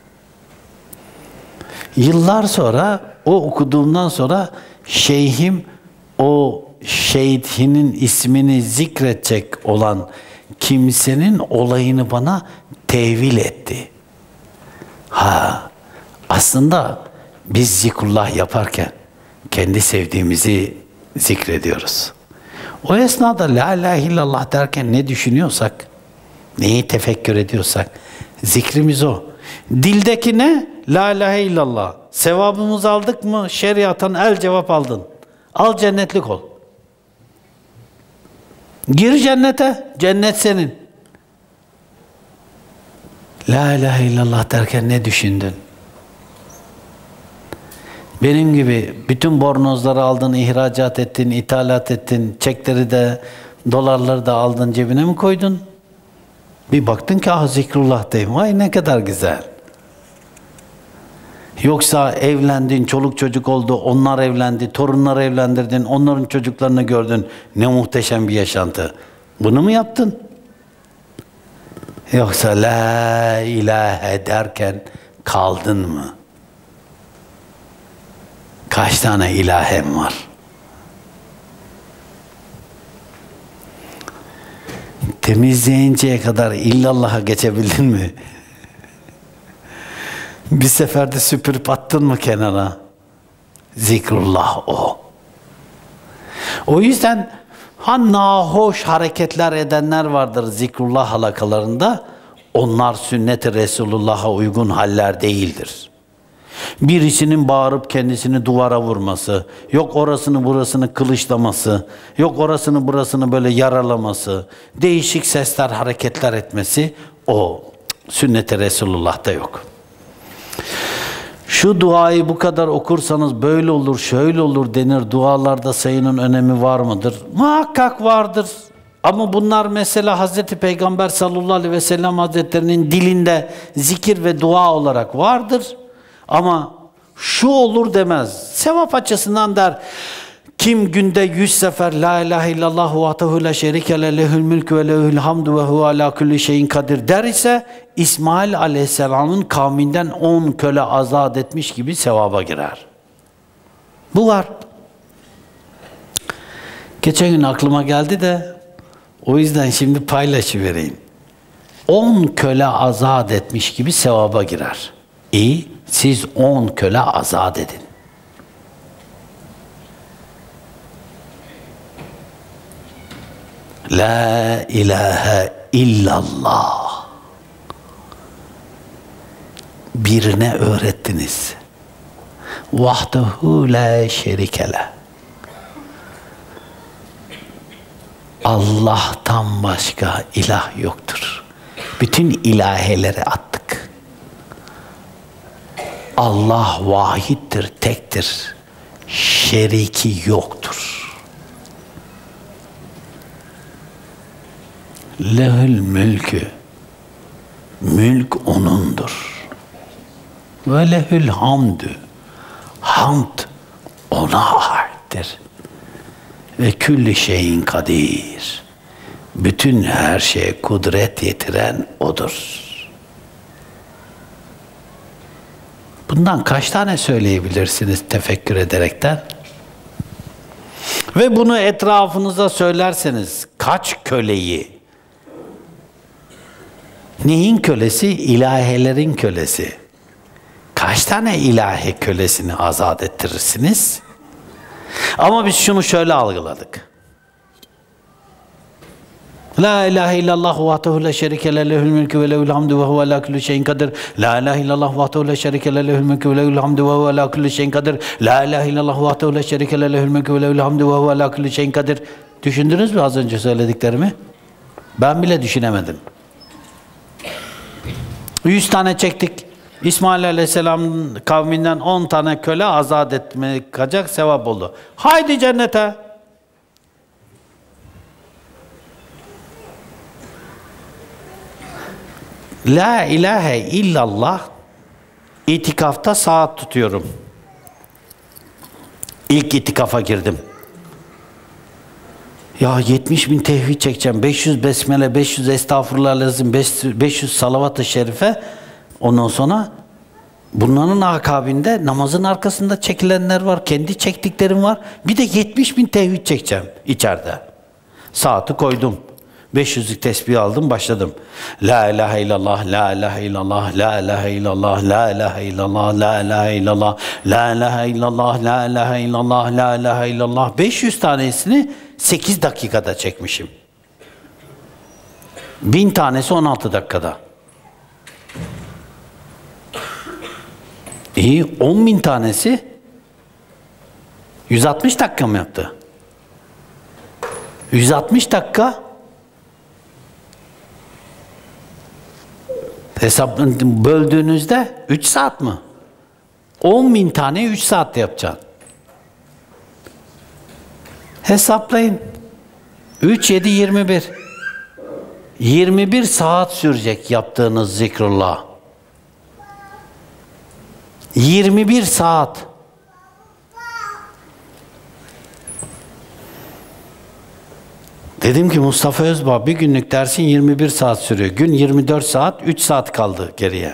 Yıllar sonra o okuduğumdan sonra şeyhim o şeyhinin ismini zikredecek olan kimsenin olayını bana tevil etti. Aslında biz zikrullah yaparken kendi sevdiğimizi zikrediyoruz. O esnada la ilahe illallah derken ne düşünüyorsak, neyi tefekkür ediyorsak zikrimiz o. Dildeki ne? La ilahe illallah. Sevabımızı aldık mı? Şeriattan el cevap aldın. Al cennetlik ol. Gir cennete, cennet senin. La ilahe illallah derken ne düşündün? Benim gibi bütün bornozları aldın, ihracat ettin, ithalat ettin, çekleri de, dolarları da aldın, cebine mi koydun? Bir baktın ki zikrullah'tayım. Vay ne kadar güzel. Yoksa evlendin, çoluk çocuk oldu, onlar evlendi, torunları evlendirdin, onların çocuklarını gördün. Ne muhteşem bir yaşantı. Bunu mu yaptın? Yoksa la ilahe derken kaldın mı? Kaç tane ilahem var? Temizleyinceye kadar illallah'a geçebildin mi? Bir seferde süpürüp attın mı kenara? Zikrullah o. O yüzden nahoş hareketler edenler vardır zikrullah halakalarında. Onlar sünnet-i Resulullah'a uygun haller değildir. Birisinin bağırıp kendisini duvara vurması, yok orasını burasını kılıçlaması, yok orasını burasını böyle yaralaması, değişik sesler, hareketler etmesi o sünnet-i Resulullah'ta yok. Şu duayı bu kadar okursanız böyle olur, şöyle olur denir. Dualarda sayının önemi var mıdır? Muhakkak vardır. Ama bunlar mesela Hazreti Peygamber sallallahu aleyhi ve sellem Hazretlerinin dilinde zikir ve dua olarak vardır. Ama şu olur demez. Sevap açısından der. Kim günde 100 sefer la ilahe illallah vahdehu la şerike le lehül mülk ve lehül hamdu ve huve ala kulli şeyin kadir der ise İsmail aleyhisselamın kavminden 10 köle azat etmiş gibi sevaba girer. Bu var. Geçen gün aklıma geldi de o yüzden şimdi paylaşıvereyim. 10 köle azat etmiş gibi sevaba girer. İyi, siz 10 köle azat edin. La ilahe illallah. Birine öğrettiniz. Vahdehu la şerikele. Allah'tan başka ilah yoktur. Bütün ilaheleri attık. Allah vahittir, tektir. Şeriki yoktur. Lehül mülkü. Mülk O'nundur. Ve lehül hamdü. Hamd O'na aittir. Ve külli şeyin kadir. Bütün her şeye kudret yetiren O'dur. Bundan kaç tane söyleyebilirsiniz tefekkür ederekten? Ve bunu etrafınıza söylerseniz kaç köleyi, neyin kölesi? İlahelerin kölesi. Kaç tane ilahe kölesini azat ettirirsiniz? Ama biz şunu şöyle algıladık. La ilahe illallah vahdehu la şerike le lehül mülkü ve lehül hamdu ve huve ala kulli şeyin kadir. La ilahe illallah vahdehu la şerike le lehül mülkü ve lehül hamdu ve huve ala kulli şeyin kadir. La ilahe illallah vahdehu la şerike le lehül mülkü ve lehül hamdu ve huve ala kulli şeyin kadir. Düşündünüz mü az önce söylediklerimi? Ben bile düşünemedim. 100 tane çektik. İsmail Aleyhisselam'ın kavminden 10 tane köle azat etmek kadar sevap oldu. Haydi cennete. La ilahe illallah itikafta saat tutuyorum. İlk itikafa girdim. Ya 70.000 tevhid çekeceğim. 500 besmele, 500 estağfurullah lazım, 500 salavat-ı şerife. Ondan sonra bunların akabinde namazın arkasında çekilenler var. Kendi çektiklerim var. Bir de 70.000 tevhid çekeceğim içeride. Saati koydum. 500'lük tesbih aldım, başladım. La ilahe illallah, la ilahe illallah, la ilahe illallah, la ilahe illallah, la ilahe illallah, la ilahe illallah, la ilahe illallah, la ilahe illallah. 500 tanesini 8 dakikada çekmişim. 1000 tanesi 16 dakikada. İyi, 10.000 tanesi 160 dakika mı yaptı? 160 dakika hesap böldüğünüzde 3 saat mi? 10.000 tane 3 saatte yapacaksın. Hesaplayın. 3, 7, 21. 21 saat sürecek yaptığınız zikrullah. 21 saat. Dedim ki Mustafa Özbağ bir günlük dersin 21 saat sürüyor. Gün 24 saat, 3 saat kaldı geriye.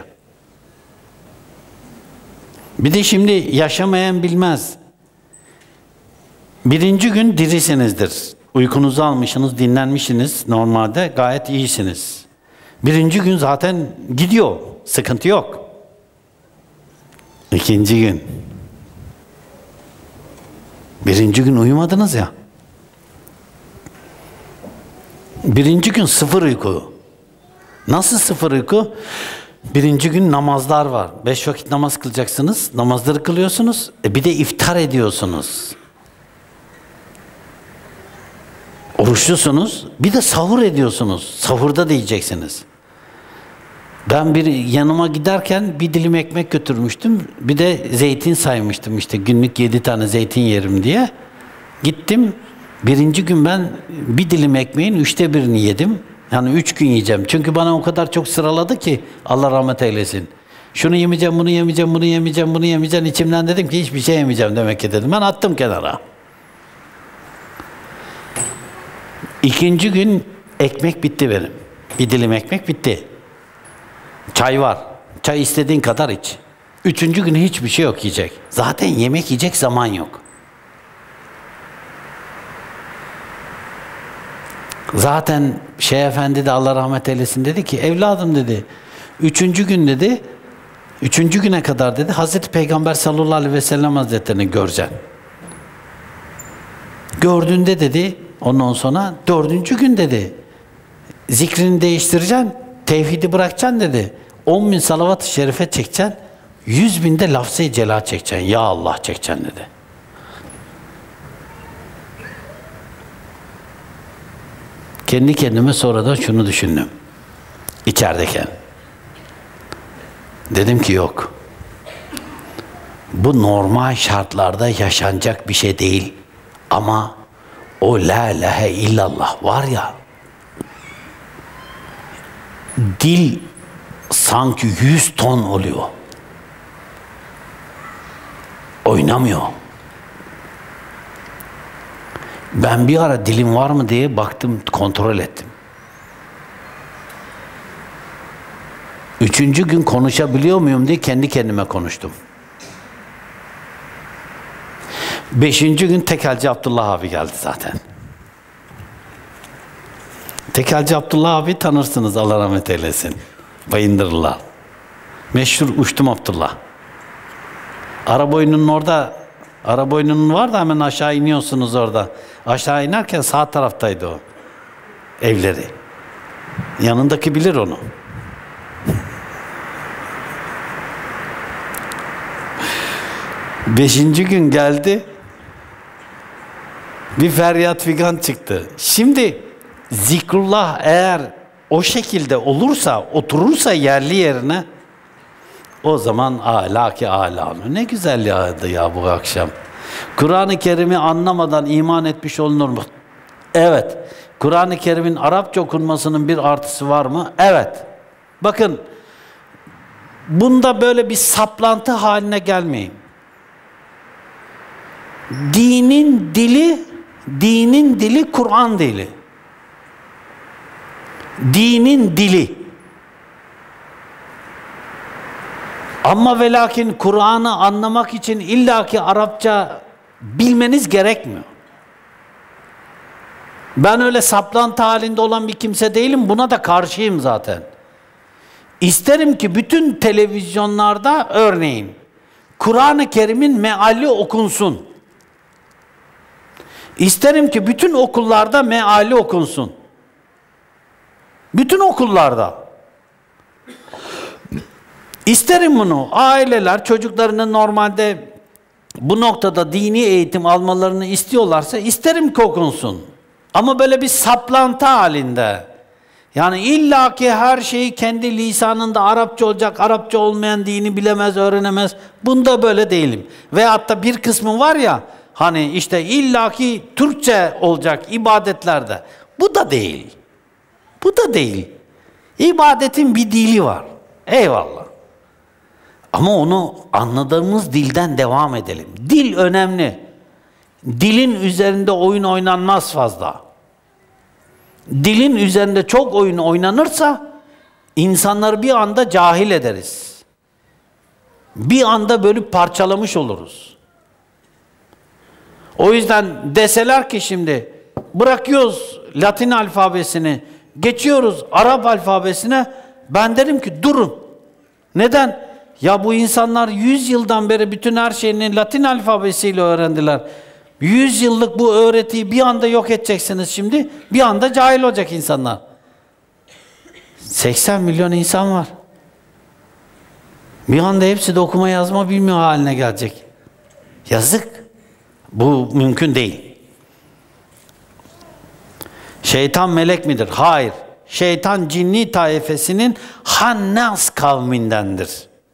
Bir de şimdi yaşamayan bilmez. Birinci gün dirisinizdir. Uykunuzu almışsınız, dinlenmişsiniz. Normalde gayet iyisiniz. Birinci gün zaten gidiyor. Sıkıntı yok. İkinci gün. Birinci gün uyumadınız ya. Birinci gün sıfır uyku. Nasıl sıfır uyku? Birinci gün namazlar var. 5 vakit namaz kılacaksınız. Namazları kılıyorsunuz. Bir de iftar ediyorsunuz. Oruçlusunuz. Bir de sahur ediyorsunuz. Sahurda da yiyeceksiniz. Ben bir yanıma giderken bir dilim ekmek götürmüştüm. Bir de zeytin saymıştım. İşte günlük 7 tane zeytin yerim diye. Gittim. Birinci gün ben bir dilim ekmeğin 1/3'ünü yedim. Yani 3 gün yiyeceğim. Çünkü bana o kadar çok sıraladı ki Allah rahmet eylesin. Şunu yemeyeceğim, bunu yemeyeceğim, bunu yemeyeceğim, bunu yemeyeceğim. İçimden dedim ki hiçbir şey yemeyeceğim demek ki dedim. Ben attım kenara. İkinci gün ekmek bitti benim. Bir dilim ekmek bitti. Çay var. Çay istediğin kadar iç. Üçüncü gün hiçbir şey yok yiyecek. Zaten yemek yiyecek zaman yok. Zaten Şeyh Efendi de Allah rahmet eylesin dedi ki evladım dedi. Üçüncü gün dedi. Üçüncü güne kadar dedi Hazreti Peygamber sallallahu aleyhi ve sellem hazretlerini göreceksin. Gördüğünde dedi ondan sonra 4. gün dedi. Zikrini değiştireceksin. Tevhidi bırakacaksın dedi. 10.000 salavat-ı şerife çekeceksin. 100.000 de lafz-ı celal çekeceksin. Ya Allah çekeceksin dedi. Kendi kendime sonradan şunu düşündüm. İçerideyken. Dedim ki yok. Bu normal şartlarda yaşanacak bir şey değil. Ama o la ilahe illallah var ya, dil sanki 100 ton oluyor. Oynamıyor. Ben bir ara dilim var mı diye baktım, kontrol ettim. 3. gün konuşabiliyor muyum diye kendi kendime konuştum. 5. gün Tekelci Abdullah abi geldi zaten. Tekelci Abdullah abi tanırsınız Allah rahmet eylesin. Bayındırlılar. Meşhur Uçtum Abdullah. Araboyunun orada, Araboyunun var da hemen aşağı iniyorsunuz orada. Aşağı inerken sağ taraftaydı o. Evleri. Yanındaki bilir onu. Beşinci gün geldi. Bir feryat figan çıktı. Şimdi zikrullah eğer o şekilde olursa, oturursa yerli yerine, o zaman âlâ ki âlâ. Ne güzel yağdı ya bu akşam. Kur'an-ı Kerim'i anlamadan iman etmiş olunur mu? Evet. Kur'an-ı Kerim'in Arapça okunmasının bir artısı var mı? Evet. Bakın, bunda böyle bir saplantı haline gelmeyin. Dinin dili Kur'an dili. Dinin dili. Ama ve lakin Kur'an'ı anlamak için illaki Arapça bilmeniz gerekmiyor. Ben öyle saplantı halinde olan bir kimse değilim. Buna da karşıyım zaten. İsterim ki bütün televizyonlarda örneğin Kur'an-ı Kerim'in meali okunsun. İsterim ki bütün okullarda meali okunsun. Bütün okullarda. İsterim bunu. Aileler çocuklarının normalde bu noktada dini eğitim almalarını istiyorlarsa isterim ki okunsun. Ama böyle bir saplantı halinde. Yani illaki her şeyi kendi lisanında Arapça olacak, Arapça olmayan dini bilemez, öğrenemez. Bunda böyle değilim. Veyahut da bir kısmı var ya, hani işte illaki Türkçe olacak ibadetlerde. Bu da değil. Bu da değil. İbadetin bir dili var. Eyvallah. Ama onu anladığımız dilden devam edelim. Dil önemli. Dilin üzerinde oyun oynanmaz fazla. Dilin üzerinde çok oyun oynanırsa insanları bir anda cahil ederiz. Bir anda bölüp parçalamış oluruz. O yüzden deseler ki şimdi bırakıyoruz Latin alfabesini, geçiyoruz Arap alfabesine, ben derim ki durun. Neden? Ya bu insanlar 100 yıldan beri bütün her şeyini Latin alfabesiyle öğrendiler. 100 yıllık bu öğretiyi bir anda yok edeceksiniz şimdi. Bir anda cahil olacak insanlar. 80 milyon insan var. Bir anda hepsi de okuma yazma bilmiyor haline gelecek. Yazık. Bu mümkün değil. Şeytan melek midir? Hayır. Şeytan cinni taifesinin Hannas kavmindendir.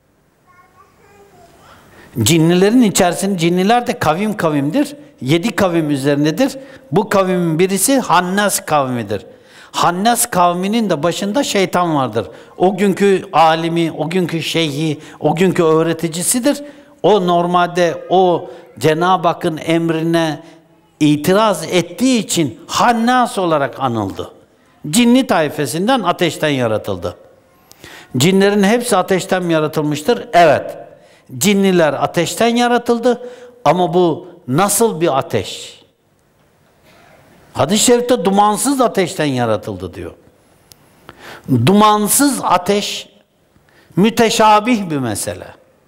Cinnilerin içerisinde, cinniler de kavim kavimdir. 7 kavim üzerindedir. Bu kavimin birisi Hannas kavmidir. Hannas kavminin de başında şeytan vardır. O günkü alimi, o günkü şeyhi, o günkü öğreticisidir. O normalde o Cenab-ı Hakk'ın emrine itiraz ettiği için Hannas olarak anıldı. Cinni taifesinden ateşten yaratıldı. Cinlerin hepsi ateşten mi yaratılmıştır? Evet. Cinniler ateşten yaratıldı ama bu nasıl bir ateş? Hadis-i şerifte dumansız ateşten yaratıldı diyor. Dumansız ateş müteşabih bir mesele.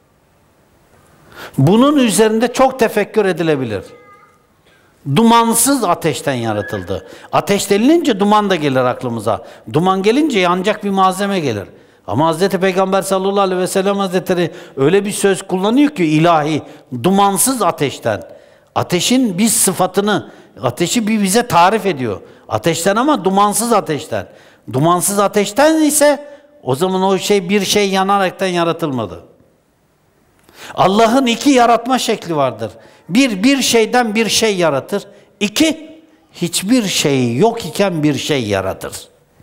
Bunun üzerinde çok tefekkür edilebilir. Dumansız ateşten yaratıldı. Ateş denilince duman da gelir aklımıza. Duman gelince yanacak bir malzeme gelir. Ama Hazreti Peygamber sallallahu aleyhi ve sellem Hazretleri öyle bir söz kullanıyor ki ilahi, dumansız ateşten. Ateşin bir sıfatını, ateşi bize tarif ediyor. Ateşten ama dumansız ateşten. Dumansız ateşten ise o zaman o şey bir şey yanaraktan yaratılmadı. Allah'ın 2 yaratma şekli vardır. Bir şeyden bir şey yaratır. 2, hiçbir şey yok iken bir şey yaratır.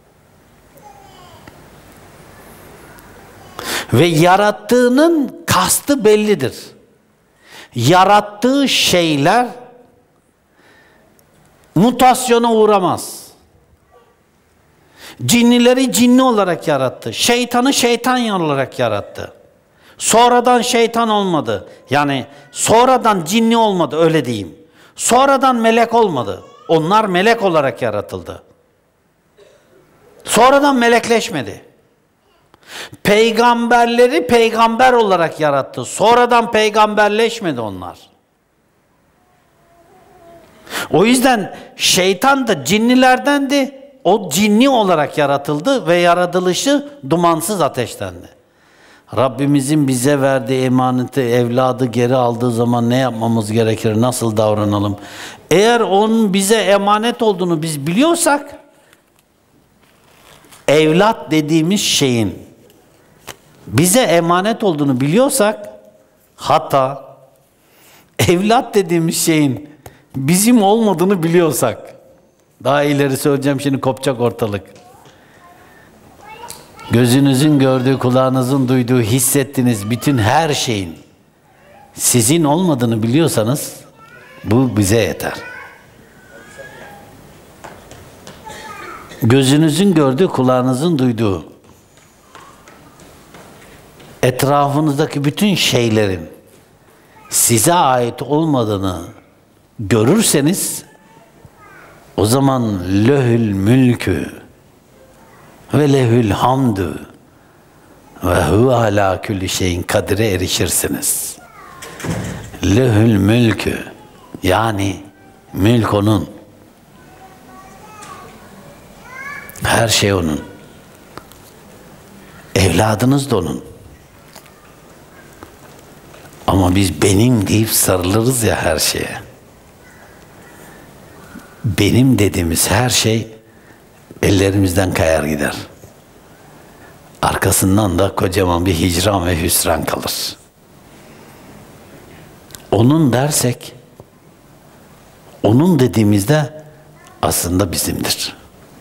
Ve yarattığının kastı bellidir. Yarattığı şeyler mutasyona uğramaz. Cinnileri cinni olarak yarattı. Şeytanı şeytan olarak yarattı. Sonradan şeytan olmadı. Yani sonradan cinni olmadı, öyle diyeyim. Sonradan melek olmadı. Onlar melek olarak yaratıldı. Sonradan melekleşmedi. Peygamberleri peygamber olarak yarattı. Sonradan peygamberleşmedi onlar. O yüzden şeytan da cinnilerdendi. O cinni olarak yaratıldı ve yaratılışı dumansız ateştendi. Rabbimizin bize verdiği emaneti, evladı geri aldığı zaman ne yapmamız gerekir, nasıl davranalım? Eğer onun bize emanet olduğunu biz biliyorsak, evlat dediğimiz şeyin bize emanet olduğunu biliyorsak, hatta evlat dediğimiz şeyin bizim olmadığını biliyorsak, daha ileri söyleyeceğim, şimdi kopacak ortalık. Gözünüzün gördüğü, kulağınızın duyduğu, hissettiğiniz bütün her şeyin sizin olmadığını biliyorsanız bu bize yeter. Gözünüzün gördüğü, kulağınızın duyduğu, etrafınızdaki bütün şeylerin size ait olmadığını görürseniz o zaman lehül mülkü ve lehül hamdü ve huve alâ külli şeyin kadire erişirsiniz. Lehül mülkü, yani mülk onun. Her şey onun. Evladınız da onun. Ama biz benim deyip sarılırız ya her şeye. Benim dediğimiz her şey ellerimizden kayar gider. Arkasından da kocaman bir hicran ve hüsran kalır. Onun dersek, onun dediğimizde aslında bizimdir.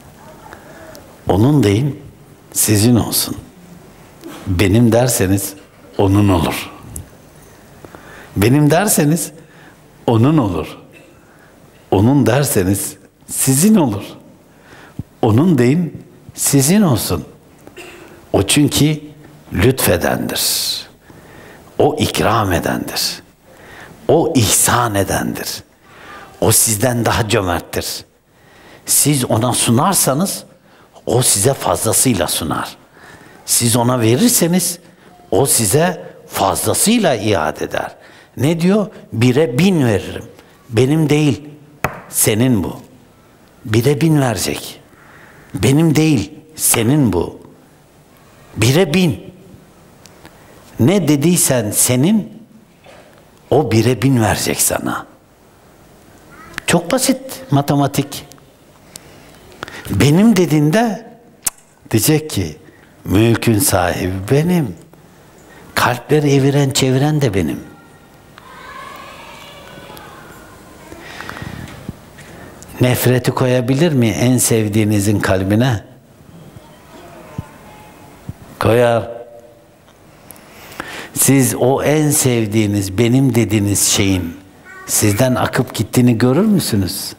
Onun deyin, sizin olsun. Benim derseniz onun olur. Benim derseniz onun olur. Onun derseniz sizin olur. Onun deyin, sizin olsun. O çünkü lütfedendir. O ikram edendir. O ihsan edendir. O sizden daha cömerttir. Siz ona sunarsanız o size fazlasıyla sunar. Siz ona verirseniz o size fazlasıyla iade eder. Ne diyor? 1'e 1000 veririm. Benim değil, senin bu. 1'e 1000 verecek. Benim değil, senin bu. 1'e 1000. Ne dediysen senin, o 1'e 1000 verecek sana. Çok basit matematik. Benim dediğinde diyecek ki mülkün sahibi benim. Kalpleri eviren çeviren de benim. Nefreti koyabilir mi en sevdiğinizin kalbine? Koyar. Siz o en sevdiğiniz, benim dediğiniz şeyin sizden akıp gittiğini görür müsünüz?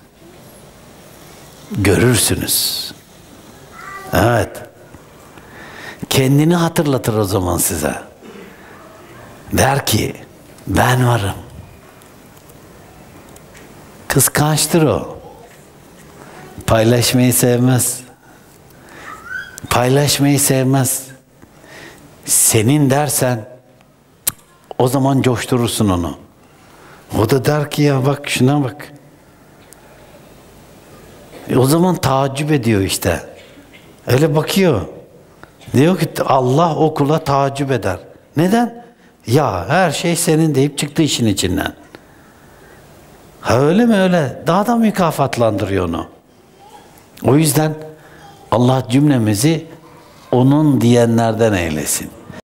Görürsünüz. Evet. Kendini hatırlatır o zaman size. Der ki, ben varım. Kıskançtır o. Paylaşmayı sevmez. Paylaşmayı sevmez. Senin dersen, o zaman coşturursun onu. O da der ki ya bak şuna bak. O zaman taaccüp ediyor işte. Öyle bakıyor. Diyor ki Allah o kula taaccüp eder. Neden? Ya her şey senin deyip çıktı işin içinden. Ha öyle mi öyle? Daha da mükafatlandırıyor onu. O yüzden Allah cümlemizi onun diyenlerden eylesin.